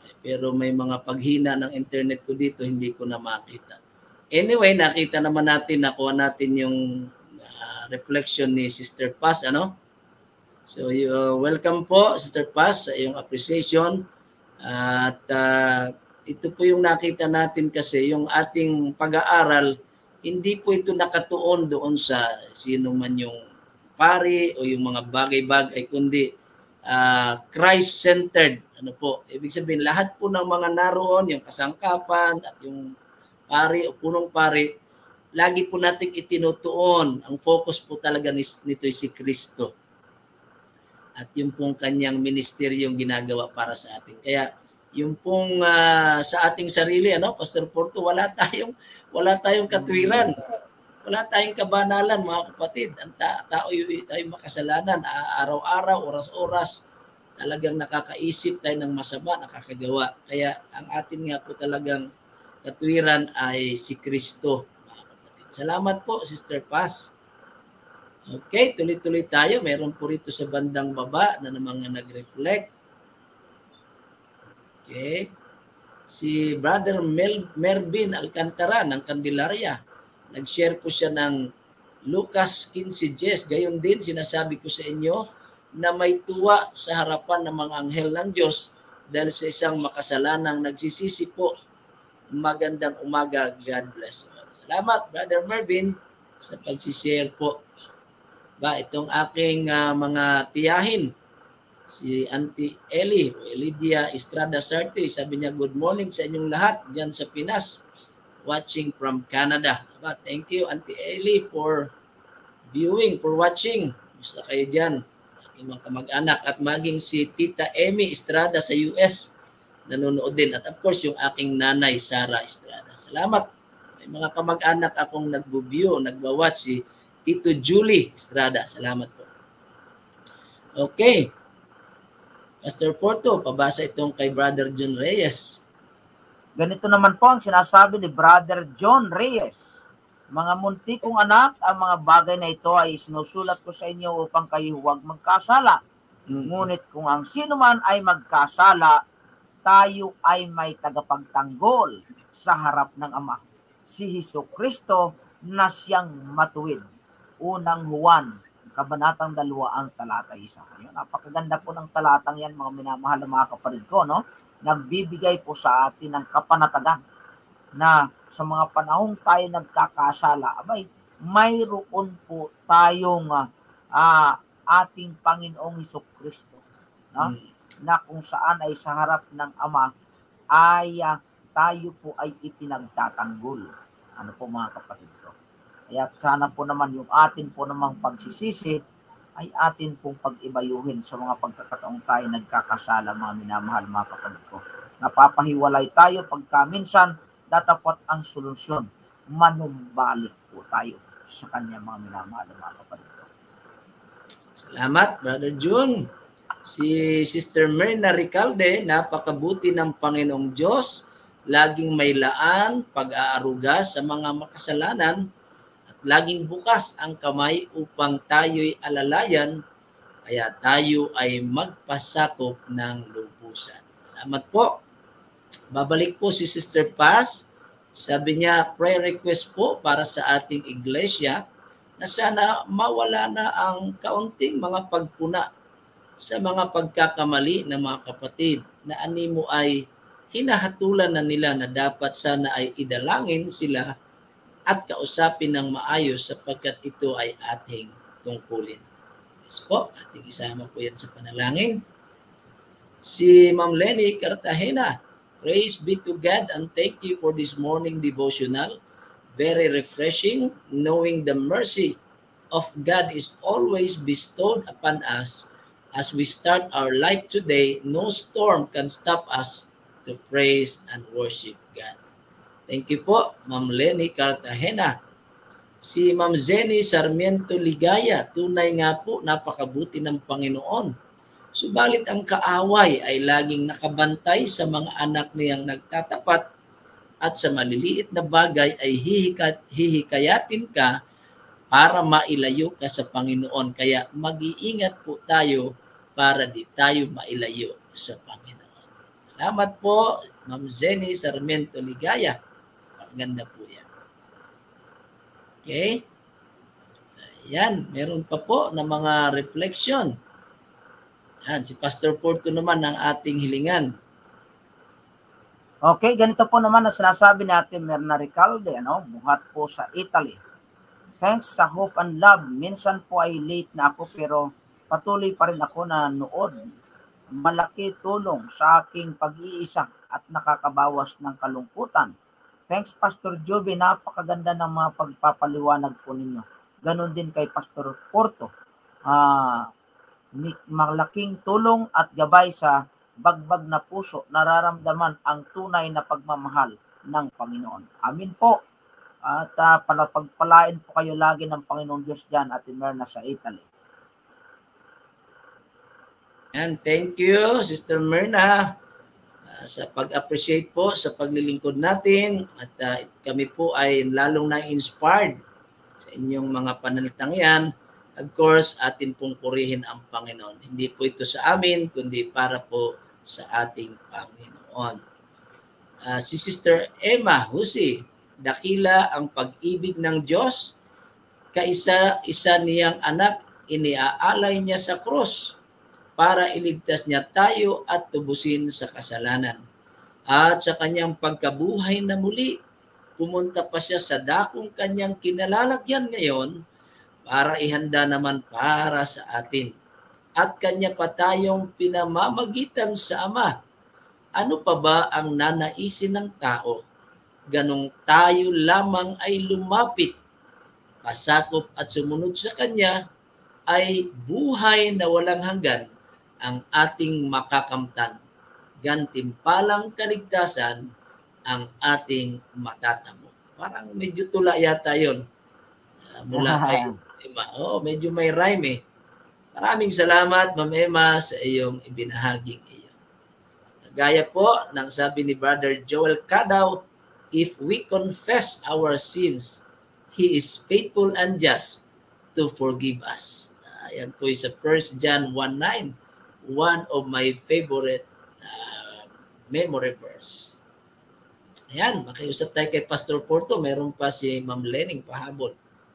Pero may mga paghina ng internet ko dito, hindi ko na makita. Anyway, nakita naman natin, nakuha natin yung uh, reflection ni Sister Paz, ano? So, uh, welcome po, Sister Paz, sa iyong appreciation. At uh, ito po yung nakita natin kasi, yung ating pag-aaral, hindi po ito nakatuon doon sa sino man yung pari o yung mga bagay-bagay, kundi uh, Christ-centered. Ano po? Ibig sabihin, lahat po ng mga naroon, yung kasangkapan at yung pari o punong pari, lagi po nating itinutuon. Ang focus po talaga nito ay si Kristo. At yung pong kanyang ministeryong ginagawa para sa atin. Kaya yung pong uh, sa ating sarili, ano, Pastor Porto, wala tayong wala tayong katwiran. Wala tayong kabanalan, mga kapatid. Ang ta- tao yung tayo makasalanan, araw-araw, oras-oras, talagang nakakaisip tayo ng masama, nakakagawa. Kaya ang atin nga po talagang katwiran ay si Kristo, mga kapatid. Salamat po, Sister Paz. Okay, tuloy-tuloy tayo. Meron po rito sa bandang baba na mga nag-reflect. Okay. Si Brother Mel Mervin Alcantara ng Candelaria. Nag-share po siya ng Lucas fifteen ten. Gayon din, sinasabi ko sa inyo na may tuwa sa harapan ng mga anghel ng Diyos dahil sa isang makasalanang nagsisisi po. Magandang umaga. God bless. Salamat, Brother Mervin, sa pag-share po. Ba, itong aking uh, mga tiyahin, si Auntie Eli, Elidia Estrada Sarte, sabi niya, good morning sa inyong lahat dyan sa Pinas, watching from Canada. Ba, thank you, Auntie Eli, for viewing, for watching. Gusto kayo dyan, aking mga kamag-anak. At maging si Tita Emmy Estrada sa U S, nanonood din. At of course, yung aking nanay, Sarah Estrada. Salamat. May mga kamag-anak akong nag-view, nagwa-watch, si Tito Julie Estrada. Salamat po. Okay. Pastor Porto, pabasa itong kay Brother John Reyes. Ganito naman po ang sinasabi ni Brother John Reyes. Mga munti kong anak, ang mga bagay na ito ay sinusulat ko sa inyo upang kayo huwag magkasala. Mm-hmm. Ngunit kung ang sino man ay magkasala, tayo ay may tagapagtanggol sa harap ng Ama, si Jesucristo na siyang matuwid. Unang Juan, kabanatang dalawa ang talata isa. Ayun, napakaganda po ng talatang yan, mga minamahal na mga kapatid ko, no? Nagbibigay po sa atin ng kapanatagan na sa mga panahong tayo nagkakasala, abay, mayroon po tayong uh, ating Panginoong Jesucristo, no? Hmm. Na kung saan ay sa harap ng Ama ay uh, tayo po ay ipinagtatanggol. Ano po, mga kapatid ko? Kaya sana po naman yung atin po namang pagsisisi ay atin pong pag-ibayuhin sa mga pagkakataong tayo nagkakasala, mga minamahal, mga kapatid ko. Napapahiwalay tayo pagka minsan datapat ang solusyon. Manumbalik po tayo sa kanya, mga minamahal, mga kapatid ko. Salamat, Brother June. Si Sister Myrna Ricalde, napakabuti ng Panginoong Diyos. Laging may laan, pag-aaruga sa mga makasalanan, at laging bukas ang kamay upang tayo'y alalayan, kaya tayo ay magpasakop ng lubusan. Salamat po. Babalik po si Sister Paz. Sabi niya, prayer request po para sa ating iglesia na sana mawala na ang kaunting mga pagpuna sa mga pagkakamali ng mga kapatid na animo ay hinahatulan na nila na dapat sana ay idalangin sila at kausapin ng maayos sapagkat ito ay ating tungkulin. Yes po, ating isama po yan sa panalangin. Si Ma'am Lenny Cartagena, praise be to God and thank you for this morning devotional. Very refreshing, knowing the mercy of God is always bestowed upon us. As we start our life today, no storm can stop us to praise and worship God. Thank you po, Ma'am Lenny Cartagena. Si Ma'am Zenny Sarmiento Ligaya, tunay nga po, napakabuti ng Panginoon. Subalit ang kaaway ay laging nakabantay sa mga anak niyang nagtatapat at sa maliliit na bagay ay hihikat, hihikayatin ka para mailayo ka sa Panginoon. Kaya mag-iingat po tayo para di tayo mailayo sa Panginoon. Salamat po, Ma'am Jenny Sarmiento Ligaya. Maganda po yan. Okay? Ayan, meron pa po na mga reflection. Yan, si Pastor Porto naman ang ating hilingan. Okay, ganito po naman na sinasabi natin, Merna Ricalde, ano, buhat po sa Italy. Thanks sa Hope and Love. Minsan po ay late na ako pero patuloy pa rin ako na nood. Malaki tulong sa aking pag-iisa at nakakabawas ng kalungkutan. Thanks Pastor Joby, napakaganda ng mga pagpapaliwanag po ninyo. Ganon din kay Pastor Porto. Uh, malaking tulong at gabay sa bagbag na puso, nararamdaman ang tunay na pagmamahal ng Panginoon. Amin po. At uh, pagpalain po kayo lagi ng Panginoon Diyos dyan at Merna sa Italy. And thank you, Sister Merna, uh, sa pag-appreciate po sa paglilingkod natin. At uh, kami po ay lalong na-inspired sa inyong mga panalitang yan. Of course, atin pong purihin ang Panginoon. Hindi po ito sa amin, kundi para po sa ating Panginoon. Uh, si Sister Emma Husi, dakila ang pag-ibig ng Diyos, kaisa-isa niyang anak, iniaalay niya sa krus para iligtas niya tayo at tubusin sa kasalanan. At sa kanyang pagkabuhay na muli, pumunta pa siya sa dakong kanyang kinalalagyan ngayon para ihanda naman para sa atin. At kanya pa tayong pinamamagitan sa Ama. Ano pa ba ang nanaisin ng tao? Ganong tayo lamang ay lumapit, pasakop at sumunod sa Kanya, ay buhay na walang hanggan ang ating makakamtan. Gantimpalang kaligtasan ang ating matatamo. Parang medyo tula yata yun. Uh, mula kay Emma. Oh, medyo may rhyme eh. Maraming salamat, Ma'am Emma, sa iyong ibinahaging iyo. Gaya po ng sabi ni Brother Joel Cadaw, if we confess our sins, He is faithful and just to forgive us. Ayan po sa First John one nine, one of my favorite uh, memory verse. Ayan, makiusap tayo kay Pastor Porto. Meron pa si Ma'am Lening pahabol.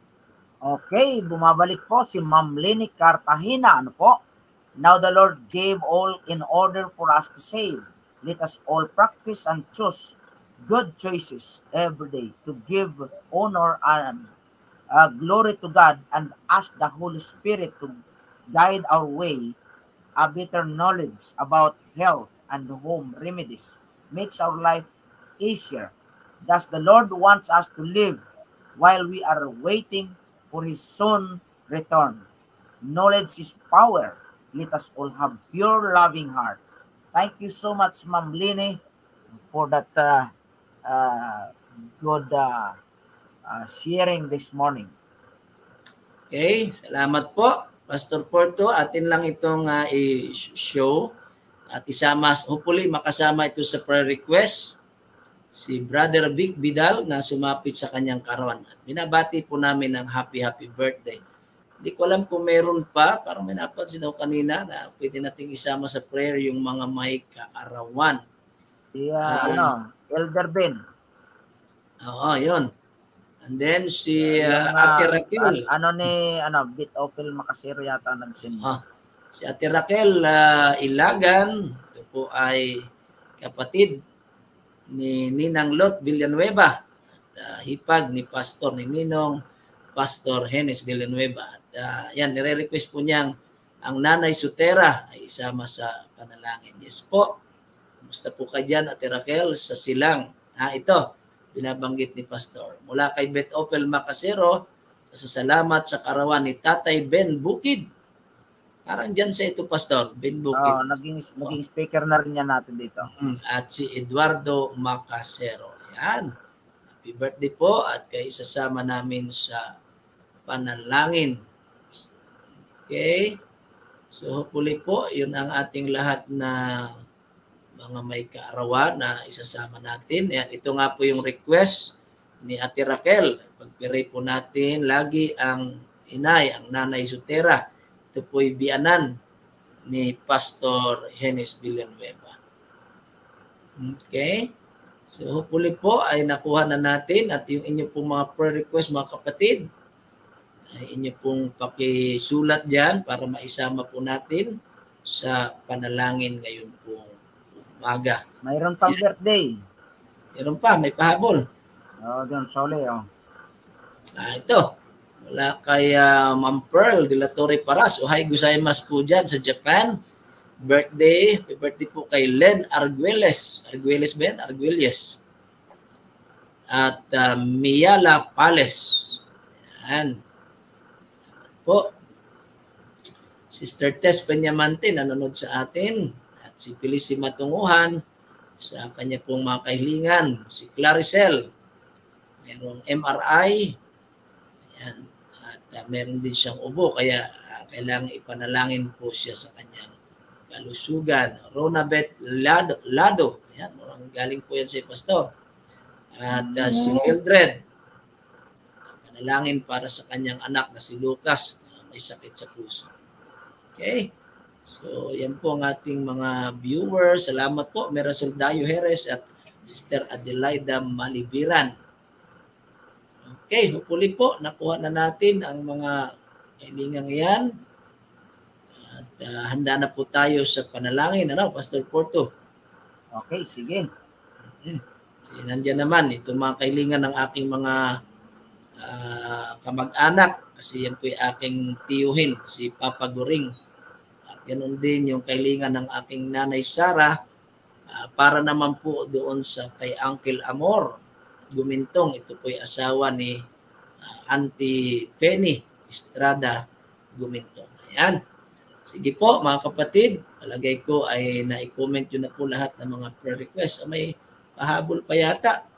Okay, bumabalik po si Ma'am Lenny Cartagena. Ano po? Now the Lord gave all in order for us to save. Let us all practice and choose good choices every day to give honor and uh, glory to God and ask the Holy Spirit to guide our way. A better knowledge about health and home remedies makes our life easier. Thus the Lord wants us to live while we are waiting for His soon return. Knowledge is power. Let us all have pure, loving heart. Thank you so much, Ma'am Lini, for that uh, uh, good uh, uh, sharing this morning. Okay, salamat po, Pastor Porto. Atin lang itong uh, i-show at isama, hopefully makasama ito sa prayer request. Si Brother Vic Vidal na sumapit sa kanyang karawan. Binabati po namin ng happy, happy birthday. Hindi ko alam kung meron pa, parang may napansin ako kanina na pwede nating isama sa prayer yung mga may kaarawan. Yeah, uh, ano, Elder Ben. Oo, yun. And then si uh, Ate Raquel. An- ano ni, ano, Bit Opel Makasiro yata nagsin. Uh, si Ate Raquel uh, Ilagan, ito po ay kapatid ni Ninang Lot Villanueva at uh, hipag ni Pastor ni Ninong Pastor Henes Villanueva. At uh, yan, nire-request po niyang ang Nanay Sutera ay isama sa panalangin. Yes po. Kumusta po kayo dyan, Ate Raquel, sa Silang? Ha, ito, binabanggit ni Pastor. Mula kay Beth Opel Macasero, sa salamat sa karawan ni Tatay Ben Bukid. Parang dyan sa ito, Pastor, Ben Bukid. Oh, naging, oh. naging speaker na rin yan natin dito. At si Eduardo Macasero. Yan. Happy birthday po at kayo sasama namin sa panalangin. Okay? So hopefully po, yun ang ating lahat na mga may kaarawan na isasama natin. Yan, ito nga po yung request ni Ate Raquel. Pagpiray po natin lagi ang inay, ang Nanay Sutera. Ito po'y bianan ni Pastor Henes Villanueva. Okay? So hopefully po ay nakuha na natin at yung inyo pong mga prayer request mga kapatid, ay inyo pong pakisulat dyan para maisama po natin sa panalangin ngayon pong umaga. Mayroon pang Yeah. birthday. Meron pa, may pahabol. Oh, doon, Sole, oh. Ah, ito. Wala kay uh, Ma'am Pearl de la Torre Paras. Ohay gozaimasu po dyan sa Japan. Birthday. Happy birthday po kay Len Arguelles. Arguelles ba yan? Arguelles. At uh, Miyala Pales. Yan. Po. Sister Tess Peñamante nanonood sa atin. At si Felicie Matunguhan sa kanya pong mga kahilingan. Si Claricel. Merong M R I. Yan. At uh, meron din siyang ubo. Kaya uh, kailangan ipanalangin po siya sa kanyang kalusugan. Ronabeth Lado. Lado. Yan. Galing po yan si Pastor. At uh, si Mildred. Panalangin para sa kanyang anak na si Lucas na may sakit sa puso. Okay? So, yan po ang ating mga viewers. Salamat po. Merasol Dayo Jerez at Sister Adelaida Malibiran. Okay, hopefully po, nakuha na natin ang mga kailangan yan. At uh, handa na po tayo sa panalangin. Ano, Pastor Porto? Okay, sige. Hmm. So, nandiyan naman, itong mga kailangan ng aking mga uh, kamag-anak. Kasi yan po yung aking tiyuhin, si Papa Goring. At ganoon din yung kailangan ng aking nanay Sara. Uh, para naman po doon sa kay Uncle Amor Gumintong. Ito po yung asawa ni uh, Auntie Penny Estrada Gumintong. Ayan. Sige po mga kapatid, palagay ko ay na-comment yun na po lahat ng mga prayer request. May pahabol pa yata.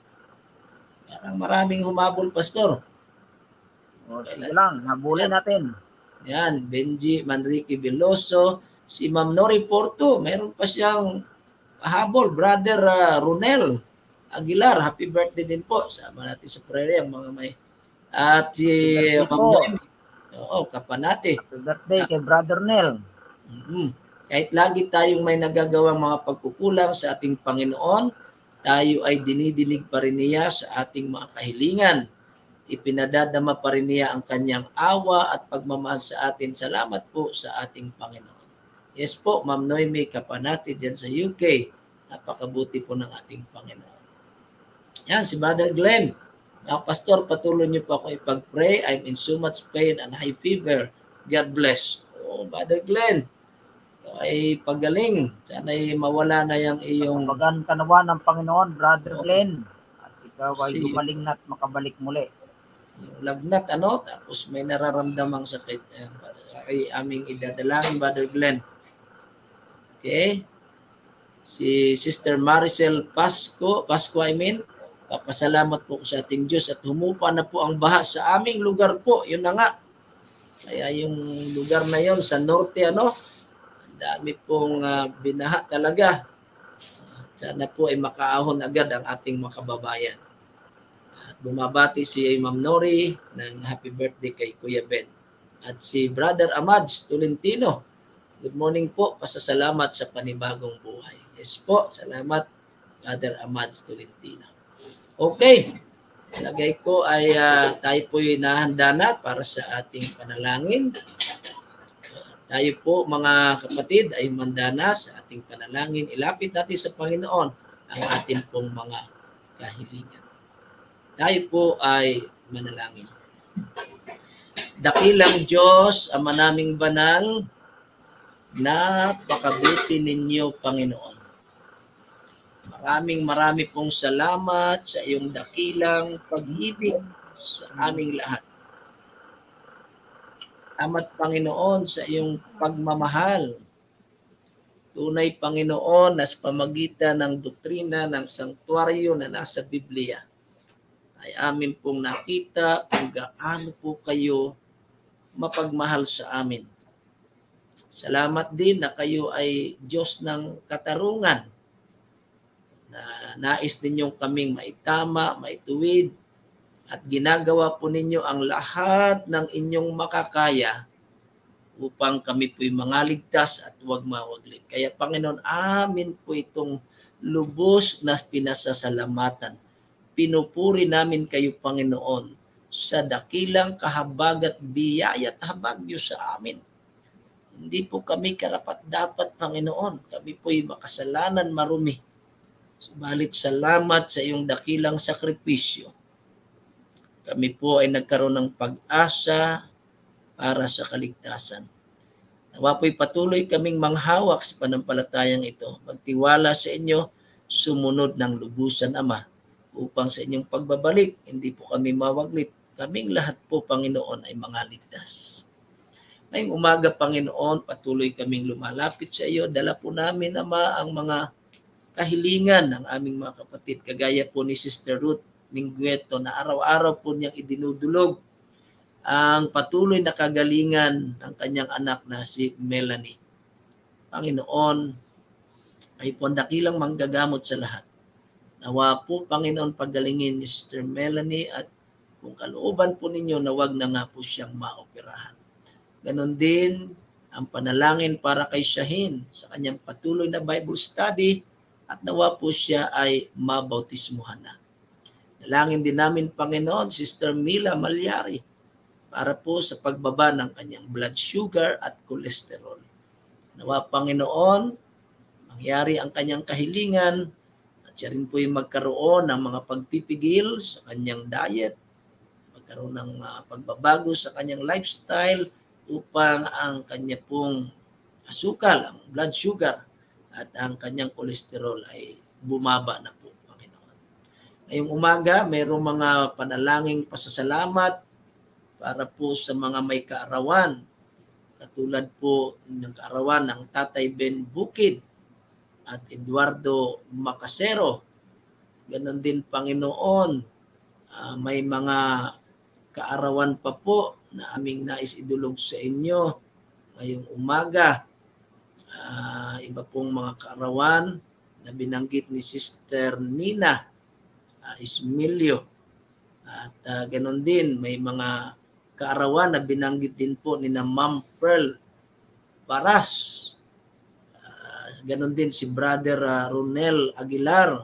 Parang maraming humabol, Pastor. O, sige lang, habulin natin. Yan, Benji Manrique Veloso, si Ma'am Nori Porto, mayroon pa siyang pahabol. Brother uh, Ronel Aguilar, happy birthday din po. Sama natin sa prayer yung mga may. At si Ma'am Noemi. Oo, kapanati. Happy birthday kay Brother Nel. Mm-hmm. Kahit lagi tayong may nagagawang mga pagkukulang sa ating Panginoon, tayo ay dinidinig pa rin niya sa ating mga kahilingan. Ipinadadama pa rin niya ang kanyang awa at pagmamahal sa atin. Salamat po sa ating Panginoon. Yes po, Ma'am Noemi Kapanati dyan sa U K. Napakabuti po ng ating Panginoon. Yan, si Brother Glenn. Now, Pastor, patuloy niyo po ako ipag-pray. I'm in so much pain and high fever. God bless. Oh, Brother Glenn, ay pagaling. Sana ay mawala na yung iyong... Pagan kanawa ng Panginoon, Brother oh. Glenn. At ikaw ay Si... gumaling na at makabalik muli. Yung lagnat, ano? Tapos may nararamdamang sakit. Ay aming idadalangin, Brother Glenn. Okay? Si Sister Maricel Pasco, Pasco I mean, papasalamat po sa ating Diyos at humupa na po ang baha sa aming lugar po. Yun na nga. Kaya yung lugar na yon sa norte, ano, ang dami pong uh, binaha talaga. At sana po ay makaahon agad ang ating mga kababayan. At bumabati si Ma'am Nori ng happy birthday kay Kuya Ben. At si Brother Amads Tolentino. Good morning po. Pasasalamat sa panibagong buhay. Yes po. Salamat, Brother Amads Tolentino. Okay, lagay ko ay uh, tayo po ay nahanda na para sa ating panalangin. Uh, tayo po mga kapatid ay manda na sa ating panalangin. Ilapit natin sa Panginoon ang ating pong mga kahilingan. Tayo po ay manalangin. Dakilang Diyos, Ama naming banal, napakabuti ninyo, Panginoon. Maraming marami pong salamat sa iyong dakilang pag-ibig sa aming lahat. Ama't Panginoon sa iyong pagmamahal. Tunay Panginoon na sa pamagitan ng doktrina ng sanktuaryo na nasa Biblia ay amin pong nakita kung gaano po kayo mapagmahal sa amin. Salamat din na kayo ay Diyos ng katarungan. Na nais ninyong kaming maitama, maituwid, at ginagawa po ninyo ang lahat ng inyong makakaya upang kami po'y mangaligtas at huwag mawaglit. Kaya Panginoon, amin po itong lubos na pinasasalamatan. Pinupuri namin kayo, Panginoon, sa dakilang kahabag at biyaya at habag niyo sa amin. Hindi po kami karapat-dapat, Panginoon. Kami po'y makasalanan, marumi. Subalit salamat sa iyong dakilang sakripisyo. Kami po ay nagkaroon ng pag-asa para sa kaligtasan. Nawa po'y patuloy kaming manghawak sa panampalatayang ito. Magtiwala sa inyo, sumunod ng lubusan, Ama, upang sa inyong pagbabalik, hindi po kami mawaglit. Kaming lahat po, Panginoon, ay mga ligtas. Ngayong umaga, Panginoon, patuloy kaming lumalapit sa iyo. Dala po namin, Ama, ang mga kahilingan ng aming mga kapatid. Kagaya po ni Sister Ruth Minggueto na araw-araw po niyang idinudulog ang patuloy na kagalingan ng kanyang anak na si Melanie. Panginoon, ay po ang dakilang manggagamot sa lahat. Nawa po, Panginoon, pagalingin ni Sister Melanie at kung kalooban po ninyo na wag na nga po siyang maoperahan. Ganon din ang panalangin para kay Shahin sa kanyang patuloy na Bible study at nawa po siya ay mabautismuhan na. Dalangin din namin, Panginoon, Sister Mila Malyari para po sa pagbaba ng kanyang blood sugar at cholesterol. Nawa, Panginoon, mangyari ang kanyang kahilingan at siya rin po yung magkaroon ng mga pagpipigil sa kanyang diet, magkaroon ng uh, pagbabago sa kanyang lifestyle upang ang kanya pong asukal, ang blood sugar at ang kanyang cholesterol ay bumaba na po, Panginoon. Ngayong umaga, mayroong mga panalangin pasasalamat para po sa mga may kaarawan. Katulad po ng kaarawan ng Tatay Ben Bukid at Eduardo Macasero. Ganon din, Panginoon, uh, may mga kaarawan pa po na aming nais idulog sa inyo ngayong umaga. Uh, iba pong mga kaarawan na binanggit ni Sister Nina uh, Ismilio. At uh, ganon din, may mga kaarawan na binanggit din po ni na Ma'am Pearl Paras. Uh, ganon din si Brother uh, Ronel Aguilar,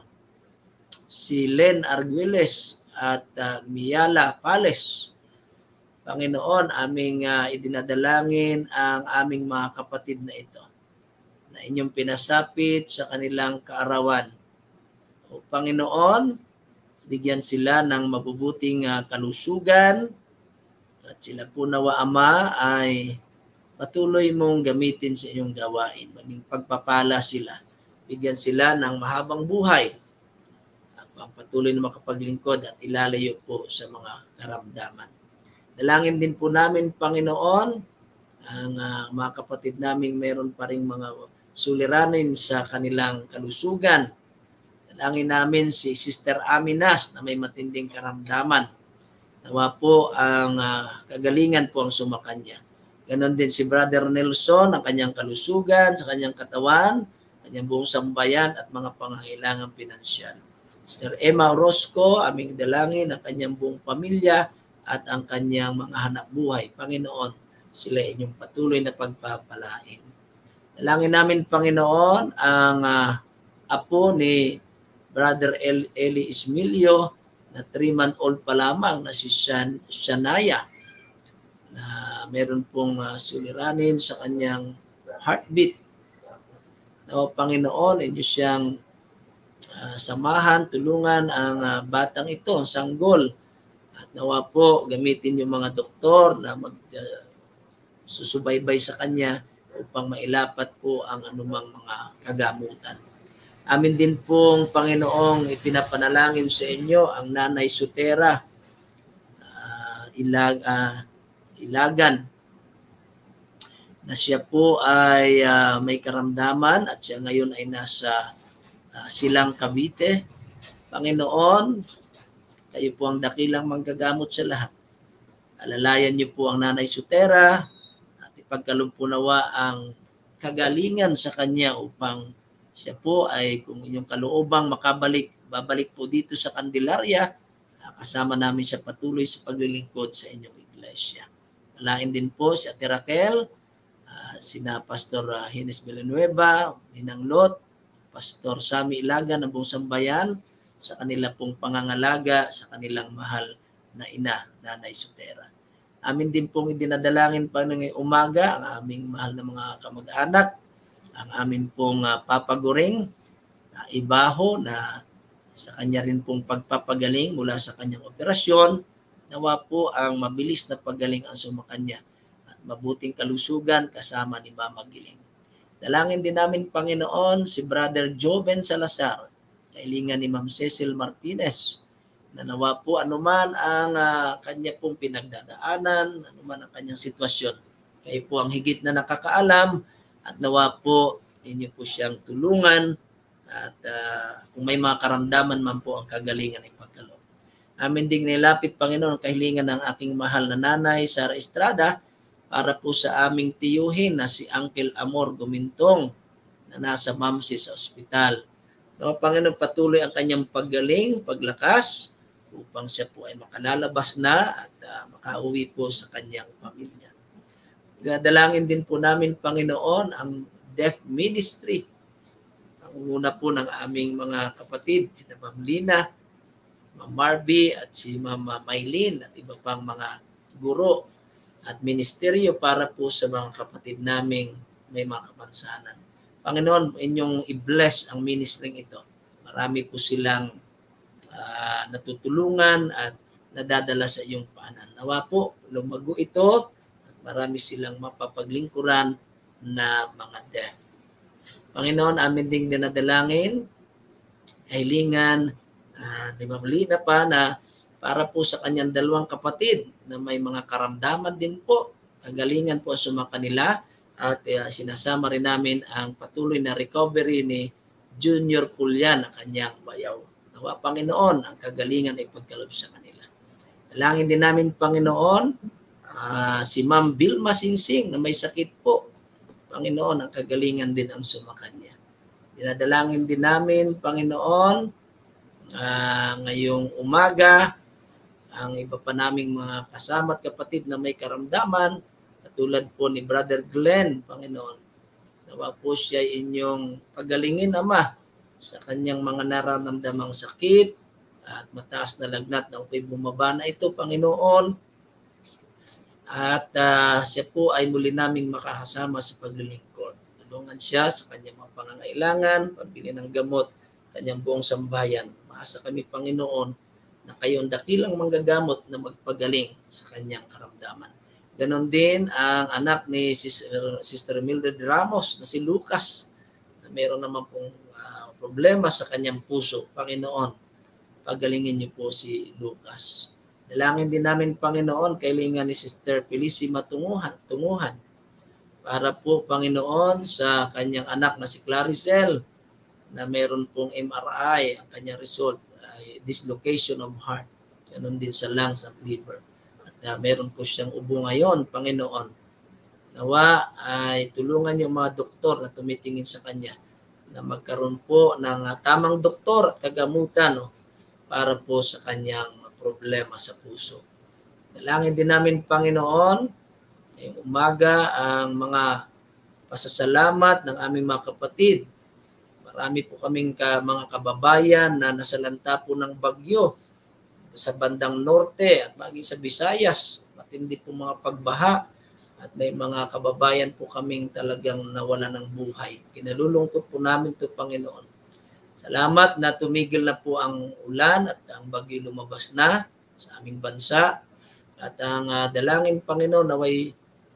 si Len Arguelles at uh, Miala Pales. Panginoon, aming uh, idinadalangin ang aming mga kapatid na ito na inyong pinasapit sa kanilang kaarawan. O Panginoon, bigyan sila ng mabubuting uh, kalusugan at sila po nawa, Ama, ay patuloy mong gamitin sa iyong gawain. Maging pagpapala sila. Bigyan sila ng mahabang buhay at patuloy na makapaglingkod at ilalayo po sa mga karamdaman. Dalangin din po namin, Panginoon, ang uh, mga kapatid naming mayroon pa ring mga suliranin sa kanilang kalusugan. Dalangin namin si Sister Aminas na may matinding karamdaman. Nawa po ang uh, kagalingan po ang sumakanya. Ganon din si Brother Nelson, ang kanyang kalusugan sa kanyang katawan, kanyang buong sambayan at mga pangangailangan pinansyal. Sister Emma Orozco, aming dalangin ang kanyang buong pamilya at ang kanyang mga hanap buhay. Panginoon, sila inyong patuloy na pagpapalain. Dalangin namin, Panginoon, ang uh, apo ni Brother El- Eli Ismilio na three-month-old pa lamang na si Shan- Shanaya na meron pong uh, suliranin sa kanyang heartbeat. Na Panginoon, inyo siyang uh, samahan, tulungan ang uh, batang ito, ang sanggol. At nawa po, gamitin yung mga doktor na mag uh, susubaybay sa kanya upang mailapat po ang anumang mga kagamutan. Amin din pong, Panginoong, ipinapanalangin sa inyo ang Nanay Sutera uh, ilag, uh, Ilagan na siya po ay uh, may karamdaman at siya ngayon ay nasa uh, Silang Cavite. Panginoon, kayo po ang dakilang manggagamot sa lahat. Alalayan niyo po ang Nanay Sutera at ipagkalumpunawa ang kagalingan sa kanya upang siya po ay kung inyong kaloobang makabalik, babalik po dito sa Candelaria, kasama namin siya patuloy sa paglilingkod sa inyong iglesia. Alain din po si Ate Raquel, uh, sina Pastor uh, Hines Villanueva, Ninang Lot, Pastor Sammy Ilagan ng buong sambayan sa kanila pong pangangalaga sa kanilang mahal na ina, Nanay Sotera. Amin din pong idinadalangin pa ngayong umaga ang aming mahal na mga kamag-anak, ang amin pong uh, Papa Goring, uh, Ibaho, na sa kanya rin pong pagpapagaling mula sa kanyang operasyon. Nawa po ang mabilis na paggaling ang sumakanya at mabuting kalusugan kasama ni Mama Giling. Dalangin din namin, Panginoon, si Brother Joven Salazar, kailingan ni Ma'am Cecil Martinez, na nawa po anuman ang uh, kanya pong pinagdadaanan, anuman ang kanyang sitwasyon. Kayo po ang higit na nakakaalam at nawa po inyo po siyang tulungan at uh, kung may mga karamdaman man po ang kagalingan ay pagkaloob. Amin ding nilapit, Panginoon, ang kahilingan ng aking mahal na nanay, Sara Estrada, para po sa aming tiyuhin na si Uncle Amor Gumintong na nasa Mamsi sa ospital. No, Panginoon, patuloy ang kanyang paggaling, paglakas, upang siya po ay makalalabas na at uh, makauwi po sa kanyang pamilya. Dalangin din po namin, Panginoon, ang Deaf Ministry. Ang una po ng aming mga kapatid, si Ma'am Lina, Ma'am Marby at si Ma'am Maylin at iba pang mga guro at ministeryo para po sa mga kapatid naming may mga kapansanan. Panginoon, inyong i-bless ang ministering ito. Marami po silang uh, natutulungan at nadadala sa iyong paanan. Nawa po, lumago ito at marami silang mapapaglingkuran na mga deaf. Panginoon, amin ding dinadalangin, kahilingan uh, ni Ma'am Lina pa na para po sa kanyang dalawang kapatid na may mga karamdaman din po, kagalingan po sa mga kanila at uh, sinasama rin namin ang patuloy na recovery ni Junior Pulyan na kanyang bayaw. Nawa, Panginoon, ang kagalingan ay pagkalob sa kanila. Dalangin din namin, Panginoon, uh, si Ma'am Vilma Singsing na may sakit po. Panginoon, ang kagalingan din ang sumakanya. Dinadalangin din namin, Panginoon, uh, ngayong umaga, ang iba pa naming mga kasama at kapatid na may karamdaman, katulad po ni Brother Glenn, Panginoon. Nawa po siya inyong pagalingin, Ama, sa kanyang mga nararamdamang sakit at mataas na lagnat na upay bumaba na ito, Panginoon. At uh, siya po ay muli naming makakasama sa paglilingkod. Tulungan siya sa kanyang mga pangangailangan, pambili ng gamot, kanyang buong sambayan. Maasa kami, Panginoon, na kayong dakilang manggagamot na magpagaling sa kanyang karamdaman. Ganon din ang anak ni Sister, Sister Mildred Ramos na si Lucas, na meron naman pong uh, problema sa kanyang puso. Panginoon, pagalingin niyo po si Lucas. Dalangin din namin, Panginoon, kailangan ni Sister Felicima Tunguhan, Tunguhan para po, Panginoon, sa kanyang anak na si Claricel na meron pong M R I, ang kanyang result, dislocation of heart. Ganon din sa lungs at liver. At uh, meron po siyang ubo ngayon, Panginoon. Nawa ay tulungan yung mga doktor na tumitingin sa kanya na magkaroon po ng uh, tamang doktor at kagamutan no, para po sa kanyang problema sa puso. Dalangin din namin, Panginoon, ngayong umaga ang mga pasasalamat ng aming mga kapatid. Marami po kaming ka, mga kababayan na nasalanta po ng bagyo sa bandang norte at maging sa Visayas. Matindi po mga pagbaha at may mga kababayan po kaming talagang nawala ng buhay. Kinalulungkot po namin ito, Panginoon. Salamat na tumigil na po ang ulan at ang bagyo lumabas na sa aming bansa. At ang uh, dalangin, Panginoon, naway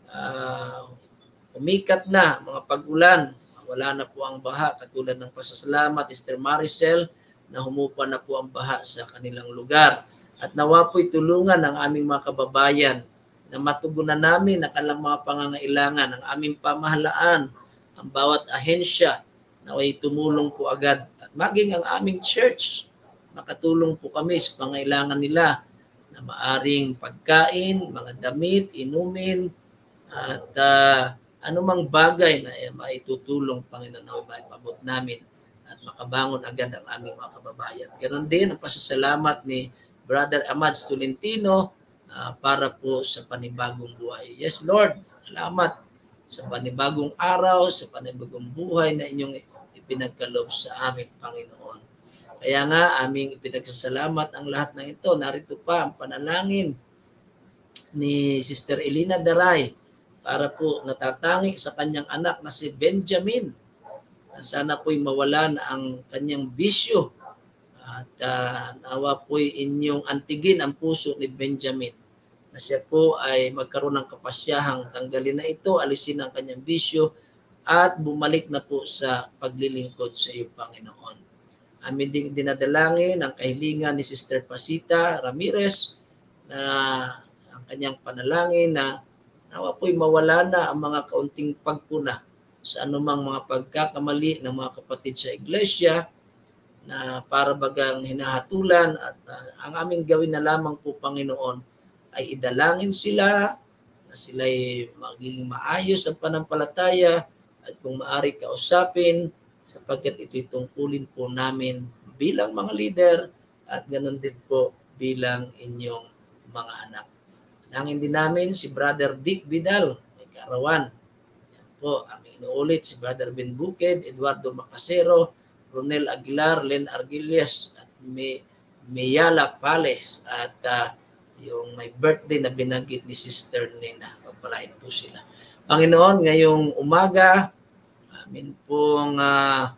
uh, umikat na mga pag-ulan. Wala na po ang baha, katulad ng pasasalamat, Sister Maricel, na humupa na po ang baha sa kanilang lugar. At nawa po'y tulungan ng aming mga kababayan na matugunan namin ang kanilang mga pangangailangan, ang aming pamahalaan, ang bawat ahensya, naway tumulong po agad. At maging ang aming church, makatulong po kami sa pangailangan nila na maaring pagkain, mga damit, inumin, at uh, anumang bagay na eh, maitutulong, Panginoon, na maipabot namin at makabangon agad ang aming mga kababayan. Ganon din ang pasasalamat ni Brother Amads Tolentino uh, para po sa panibagong buhay. Yes, Lord, salamat sa panibagong araw, sa panibagong buhay na inyong ipinagkaloob sa amin, Panginoon. Kaya nga, aming ipinagsasalamat ang lahat ng ito. Narito pa ang panalangin ni Sister Elina Daray para po natatangi sa kanyang anak na si Benjamin. Sana po'y mawala na ang kanyang bisyo at uh, nawa po'y inyong antigin ang puso ni Benjamin na siya po ay magkaroon ng kapasyahang tanggalin na ito, alisin ang kanyang bisyo at bumalik na po sa paglilingkod sa iyo, Panginoon. Amin din dinadalangin ang kahilingan ni Sister Pasita Ramirez na ang kanyang panalangin na nawa po'y mawala na ang mga kaunting pagpuna sa anumang mga pagkakamali ng mga kapatid sa iglesia na para bagang hinahatulan at uh, ang aming gawin na lamang po, Panginoon, ay idalangin sila na sila'y magiging maayos ang panampalataya at kung maaari kausapin sapagkat ito'y tungkulin po namin bilang mga leader at ganoon din po bilang inyong mga anak. Nangin din namin si Brother Vic Vidal, may kaarawan. Yan po, aming inuulit si Brother Ben Buked, Eduardo Macasero, Ronel Aguilar, Len Argilias, at May, Mayala Pales, at uh, yung may birthday na binanggit ni Sister Nina. Pagpalain po sila. Panginoon, ngayong umaga, amin pong uh,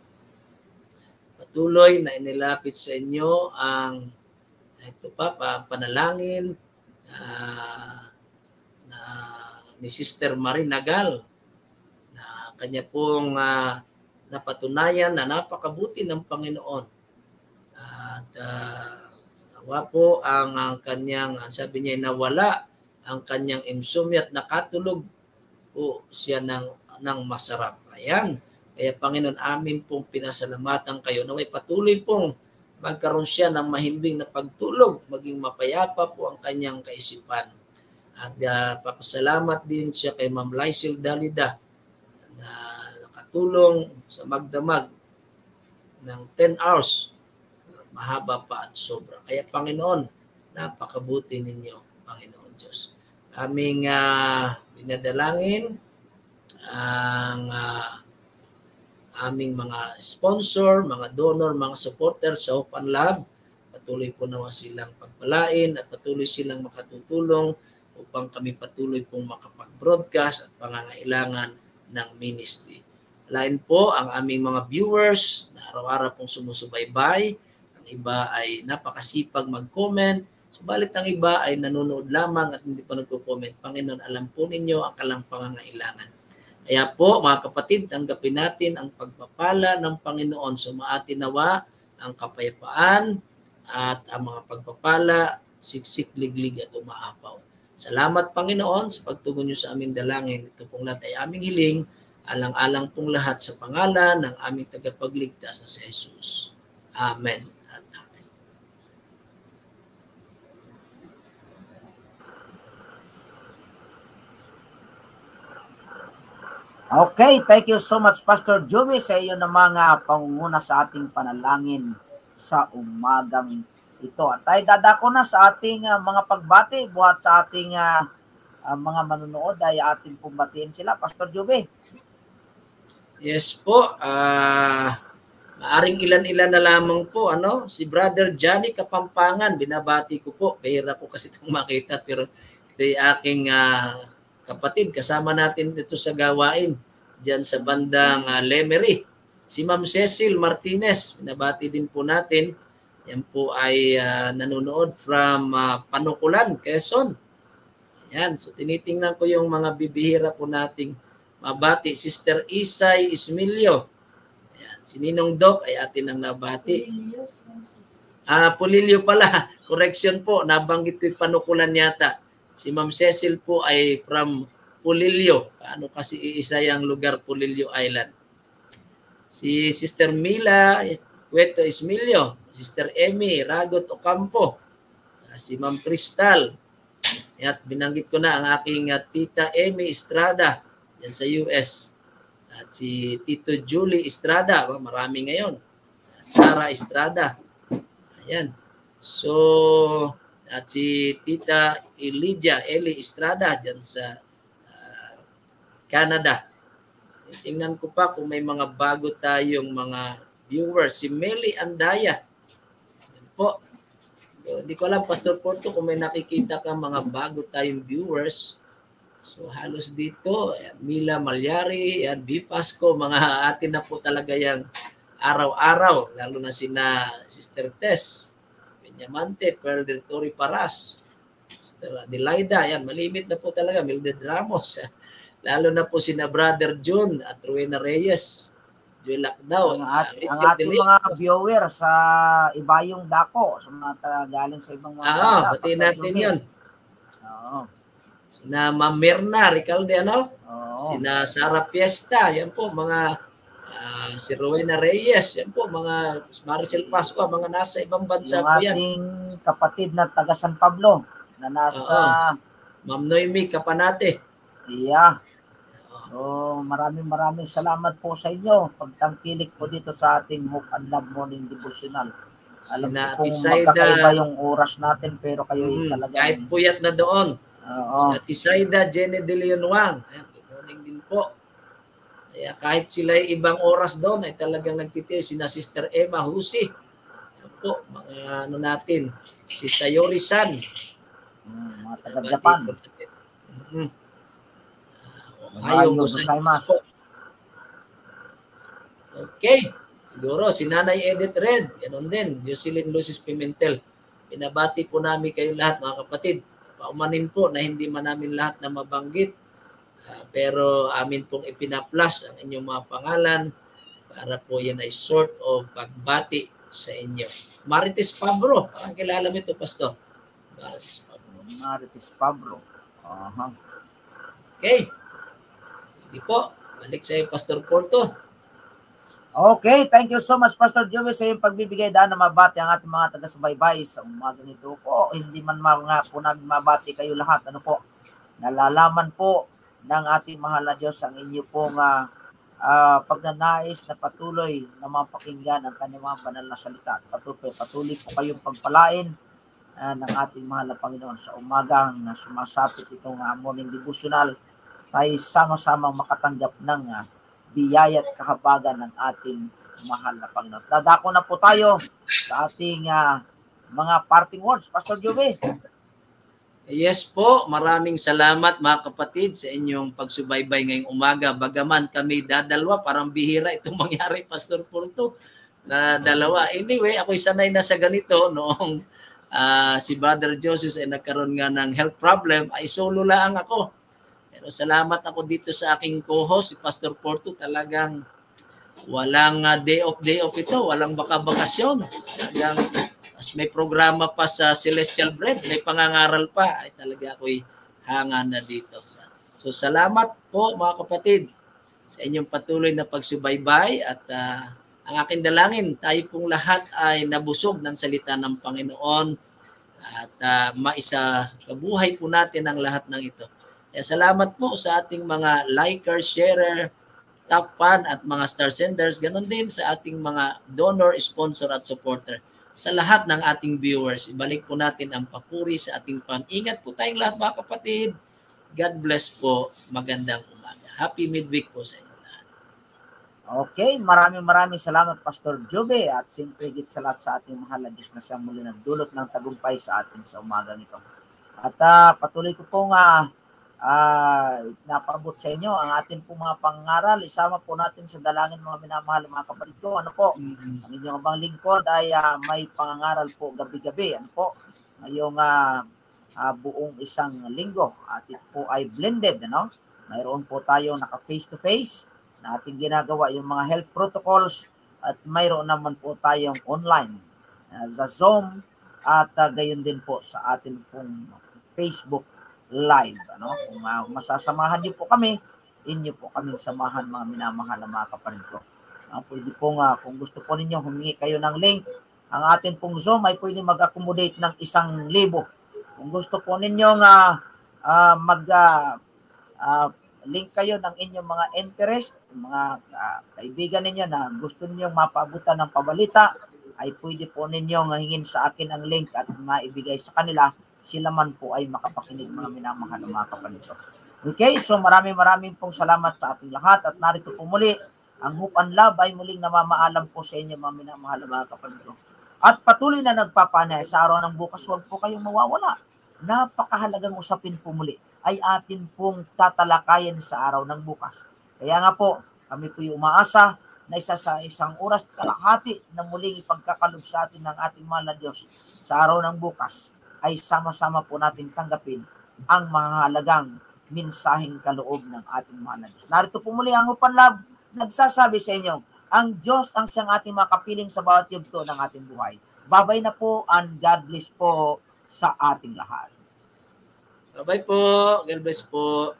patuloy na inilapit sa inyo ang ito pa, pa panalangin uh, na ni Sister Marie Nagal na kanya pong uh, napatunayan na napakabuti ng Panginoon. At uh, nawa po ang, ang kanyang, sabi niya, nawala ang kanyang insomnia at nakatulog po siya ng, ng masarap. Ayan. Kaya Panginoon, amin pong pinasalamatan kayo na may patuloy pong magkaroon siya ng mahimbing na pagtulog, maging mapayapa po ang kanyang kaisipan. At uh, papasalamat din siya kay Ma'am Lysil Dalida na nakatulong sa magdamag ng ten hours. Mahaba pa at sobra. Kaya Panginoon, napakabuti ninyo, Panginoon Diyos. Aming uh, binadalangin ang uh, aming mga sponsor, mga donor, mga supporter sa Hope and Love. Patuloy po nawa silang pagpalain at patuloy silang makatutulong upang kami patuloy pong makapag-broadcast at pangangailangan ng ministry. Lain po ang aming mga viewers na araw-araw pong sumusubaybay. Ang iba ay napakasipag mag-comment. Subalit ang iba ay nanonood lamang at hindi pa nagko-comment. Panginoon, alam po ninyo ang kalang pangangailangan. Kaya po, mga kapatid, tanggapin natin ang pagpapala ng Panginoon. Sumaatin nawa ang kapayapaan at ang mga pagpapala, siksik, liglig at umaapaw. Salamat, Panginoon, sa pagtugon niyo sa aming dalangin. Ito pong lahat ay aming hiling, alang-alang pong lahat sa pangalan ng aming tagapagligtas na si Jesus. Amen. At amen. Okay, thank you so much, Pastor Joey, sa iyo na mga pangunguna sa ating panalangin sa umagang ito. At tayo dadako na sa ating uh, mga pagbati, buhat sa ating uh, uh, mga manunood ay ating pumbatiin sila. Pastor Joey. Yes po, uh, maaring ilan-ilan na lamang po, ano, si Brother Johnny Kapampangan, binabati ko po. Bihira ko kasi itong makita, pero ito ay aking uh, kapatid, kasama natin dito sa gawain diyan sa bandang uh, Lemery. Si Ma'am Cecil Martinez, binabati din po natin. Yan po ay uh, nanonood from uh, Panukulan, Quezon. Yan, so tinitingnan ko yung mga bibihira po nating mabati. Sister Isay Ismilio. Yan, si Ninong Doc ay atin ang nabati. Ah, Pulilio pala. Correction po, nabanggit ko yung Panukulan yata. Si Ma'am Cecil po ay from Pulilio. Ano kasi iisa yung lugar, Pulilio Island. Si Sister Mila Cueto Ismilio. Sister Emmy Ragot Ocampo. Si Ma'am Crystal. At binanggit ko na ang aking uh, Tita Emmy Estrada yan sa U S. At si Tito Julie Estrada. Marami ngayon. At Sarah Estrada. Ayan. So, at si Tita Elijah Eli Estrada dyan sa uh, Canada. Tingnan ko pa kung may mga bago tayong mga viewers. Si Meli Andaya. Yan po. Hindi ko alam, Pastor Porto, kung may nakikita ka mga bago tayong viewers. So halos dito, ayan, Mila Malyari, yan, B. Pasco, mga atin na po talaga yung araw-araw, lalo na sina Sister Tess, Peñamante, Pearl del Torre Paras, Sister Adelaida, yan, malimit na po talaga, Mildred Ramos, lalo na po sina Brother June at Rowena Reyes, Joel Lacdao, Ang, at, ang ating mga viewers sa Ibayong Dako, sa mga ta- galing sa ibang mga Ah, pati natin yun. Oo. Sina Ma'am Mirna Ricalde, ano? Oo. Sina Sara Fiesta, yan po, mga uh, si Rowena Reyes, yan po, mga Maricel Pascua, mga nasa ibang bansa yung po yan. ating kapatid na taga San Pablo, na nasa... Ma'am Noemi Kapanate. Iya. So, maraming maraming salamat po sa inyo. Pagtangkilik po dito sa ating Hope and Love Morning Devotional. Alam Sina ko kung Tisaida, magkakaiba yung oras natin, pero kayo mm, talaga... kahit puyat na doon. Oo. Si Tisaida Jenny De Leon Wang. Ayan, good morning din po. Kaya kahit sila ay ibang oras doon, ay talagang nagtitiis. Sina Sister Emma Husi. Ayan po, mga ano natin. Si Sayori San. Hmm, mga taga-Japan. Mm-hmm. Ayaw gozaimasu. Okay. Siguro, si Nanay Edith Red. Ganon din. Jocelyn Lucis Pimentel. Pinabati po namin kayo lahat, mga kapatid. Paumanin po na hindi man namin lahat na mabanggit. Uh, pero amin pong ipinaplas ang inyong mga pangalan para po yan ay sort of pagbati sa inyo. Marites Pabro. Parang kilala mo ito, Pastor. Marites Pabro. Marites Pabro. Uh-huh. Okay. Hindi po. Balik sa iyo, Pastor Porto. Okay, thank you so much, Pastor Joey, sa iyong pagbibigay daan na mabati ang ating mga taga-subaybay sa umaga nito po. Hindi man mga po namin mabati kayo lahat. Ano po? Nalalaman po ng ating mahal na Diyos ang inyo pong uh, uh, pagnanais na patuloy na mapakinggan ang kanyang mga banal na salita. Patuloy, patuloy po kayong pagpalain uh, ng ating mahal na Panginoon sa umagang na sumasapit itong uh, morning devotional. Tayo sama-samang makatanggap ng uh, biyaya at kahabagan ng ating mahal na Panginoon. Dadako na po tayo sa ating uh, mga parting words. Pastor Joey. Yes po, maraming salamat mga kapatid sa inyong pagsubaybay ngayong umaga. Bagaman kami dadalwa, parang bihira itong mangyari, Pastor Porto, na dalawa. Anyway, ako'y sanay na sa ganito noong uh, si Brother Joseph ay nagkaroon nga ng health problem, ay solo lang ako. Pero salamat ako dito sa aking co-host, si Pastor Porto. Talagang walang uh, day off, day off ito. Walang baka-bakasyon. Talagang as may programa pa sa Celestial Bread, may pangangaral pa. Ay talaga ako'y hanga na dito. So salamat po mga kapatid sa inyong patuloy na pagsubaybay. At uh, ang aking dalangin, tayo pong lahat ay nabusog ng salita ng Panginoon. At uh, maisa kabuhay po natin ang lahat ng ito. Kaya salamat po sa ating mga liker, sharer, top fan at mga star senders. Ganon din sa ating mga donor, sponsor at supporter. Sa lahat ng ating viewers, ibalik po natin ang papuri sa ating pan. Ingat po tayong lahat mga kapatid. God bless po. Magandang umaga. Happy midweek po sa inyo lahat. Okay, maraming maraming salamat Pastor Joey at siyempre higit sa lahat sa ating mahal na Diyos na siyang muli nagdulot ng tagumpay sa atin sa umagang ito. At uh, patuloy ko pong uh, Uh, napabot sa inyo ang ating po mga pangaral. Isama po natin sa dalangin mga minamahal mga kapatid ko. Ano po? Mm-hmm. Ang inyong abang lingkod ay uh, may pangangaral po gabi-gabi. Ano po? Ngayong uh, uh, buong isang linggo. At ito po ay blended. Ano? Mayroon po tayo naka face-to-face na ating ginagawa yung mga health protocols at mayroon naman po tayong online uh, sa Zoom at uh, gayon din po sa ating pong Facebook live, ano? Kung uh, masasamahan niyo po kami, inyo po kaming samahan mga minamahal na mga kapatid ko. Uh, pwede po nga, kung gusto po ninyo humingi kayo ng link, ang atin pong Zoom ay pwede mag-accommodate ng isang libo. Kung gusto po ninyo nga uh, mag uh, uh, link kayo ng inyong mga interest, mga uh, kaibigan ninyo na gusto ninyong mapaabutan ng pabalita, ay pwede po ninyong hingin sa akin ang link at maibigay sa kanila. Sila man po ay makapakinig mga minamahal ng mga kapatid ko. Okay, so maraming maraming pong salamat sa ating lahat at narito po muli ang Hope and Love ay muling namamaalam po sa inyo mga minamahal mga kapatid ko. At patuloy na nagpapanay sa araw ng bukas, huwag po kayong mawawala. Napakahalagang usapin po muli ay atin pong tatalakayin sa araw ng bukas. Kaya nga po, kami po yung umaasa na isa sa isang oras kalahati na muling ipagkakalob sa atin ng ating mahal na Diyos sa araw ng bukas ay sama-sama po natin tanggapin ang mga halagang mensaheng kaloob ng ating mahal na Diyos. Narito po muli ang Hope and Love, nagsasabi sa inyo, ang Diyos ang siyang ating makapiling sa bawat yugto ng ating buhay. Babay na po and God bless po sa ating lahat. Bye-bye po. God bless po.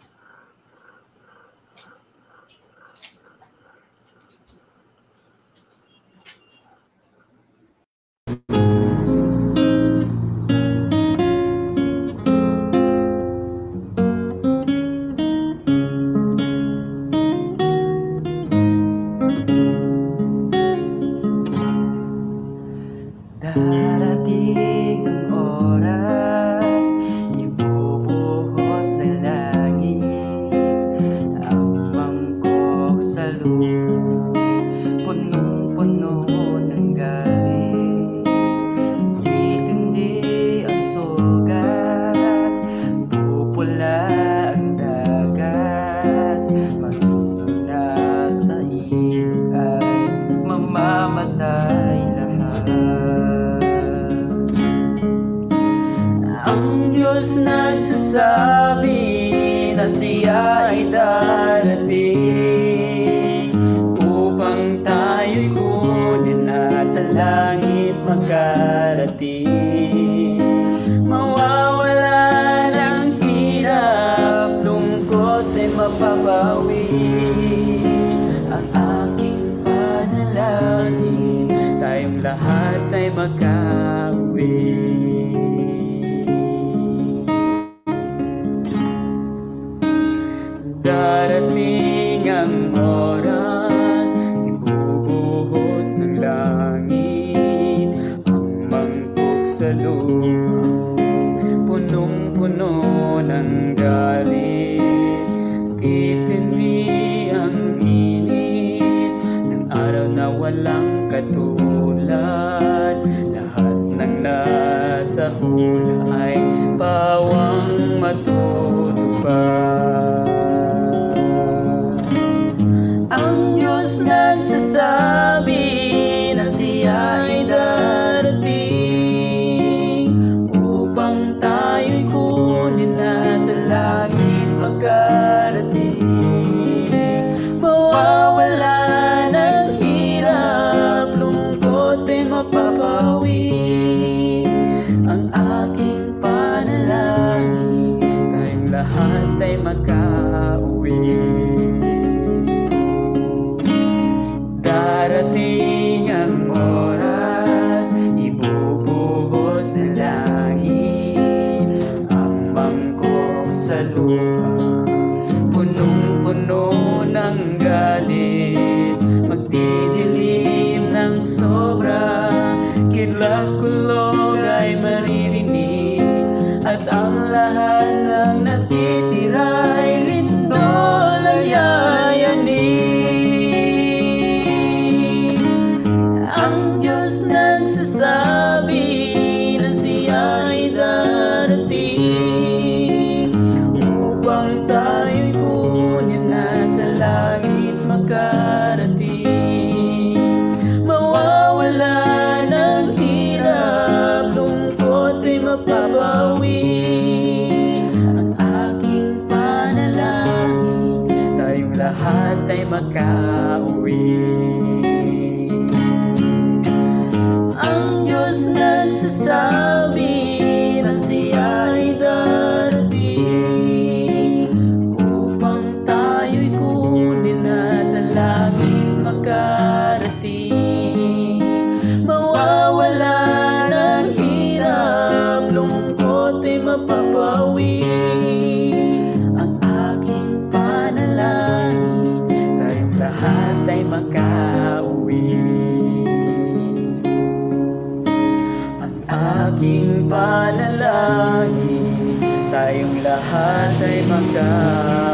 Darating ang oras, ibubuhos ng langit ang mangkok sa lupa, punong-puno ng galit. Titindi ang sugat, pupula ang dagat, maging nasa iyo ay mamamatay lahat. Ang Diyos nagsasabi na siya ay darating upang tayo'y kunin at sa langit magkarating. Mawawala ng hirap, lungkot ay mapapawi. Ang aking panalangin, tayong lahat ay magkauwi. Darating ang oras, ibubuhos ng langit ang mangkok sa lupa, punong-puno ng galit. Titindi ang init ng araw na walang katulad. Lahat ng nasa hula ay pawang matutupad. Ang Diyos nagsasabi na siya ay darating upang tayo'y kunin na sa langit magkarating. Mawawala ng hirap, lungkot ay mapapawi. Ang aking panalangin, tayong lahat ay magkauwi. Darating ang oras, ibubuhos ng langit ang mangkok sa lupa, punong-puno ng galit. Magdidilim ng sobra, kidlat-kulog ay maririnig, at ang lahat ng natitira'y lindol ay yayanig. Ang Diyos nagsasabi na siya ay darating upang tayo'y kunin na sa langit magkarating. Mawawala ng hirap, lungkot ay mapapawi. Ang aking panalangin, tayong lahat ay magkauwi. Ang Diyos nagsasabi na siya ay darating upang tayo'y kunin na sa langit magkarating. Mawawala ng hirap, lungkot ay mapapawi. Ang aking panalangin, tayong lahat ay magkauwi. Aking panalangin, tayong lahat ay magkakaroon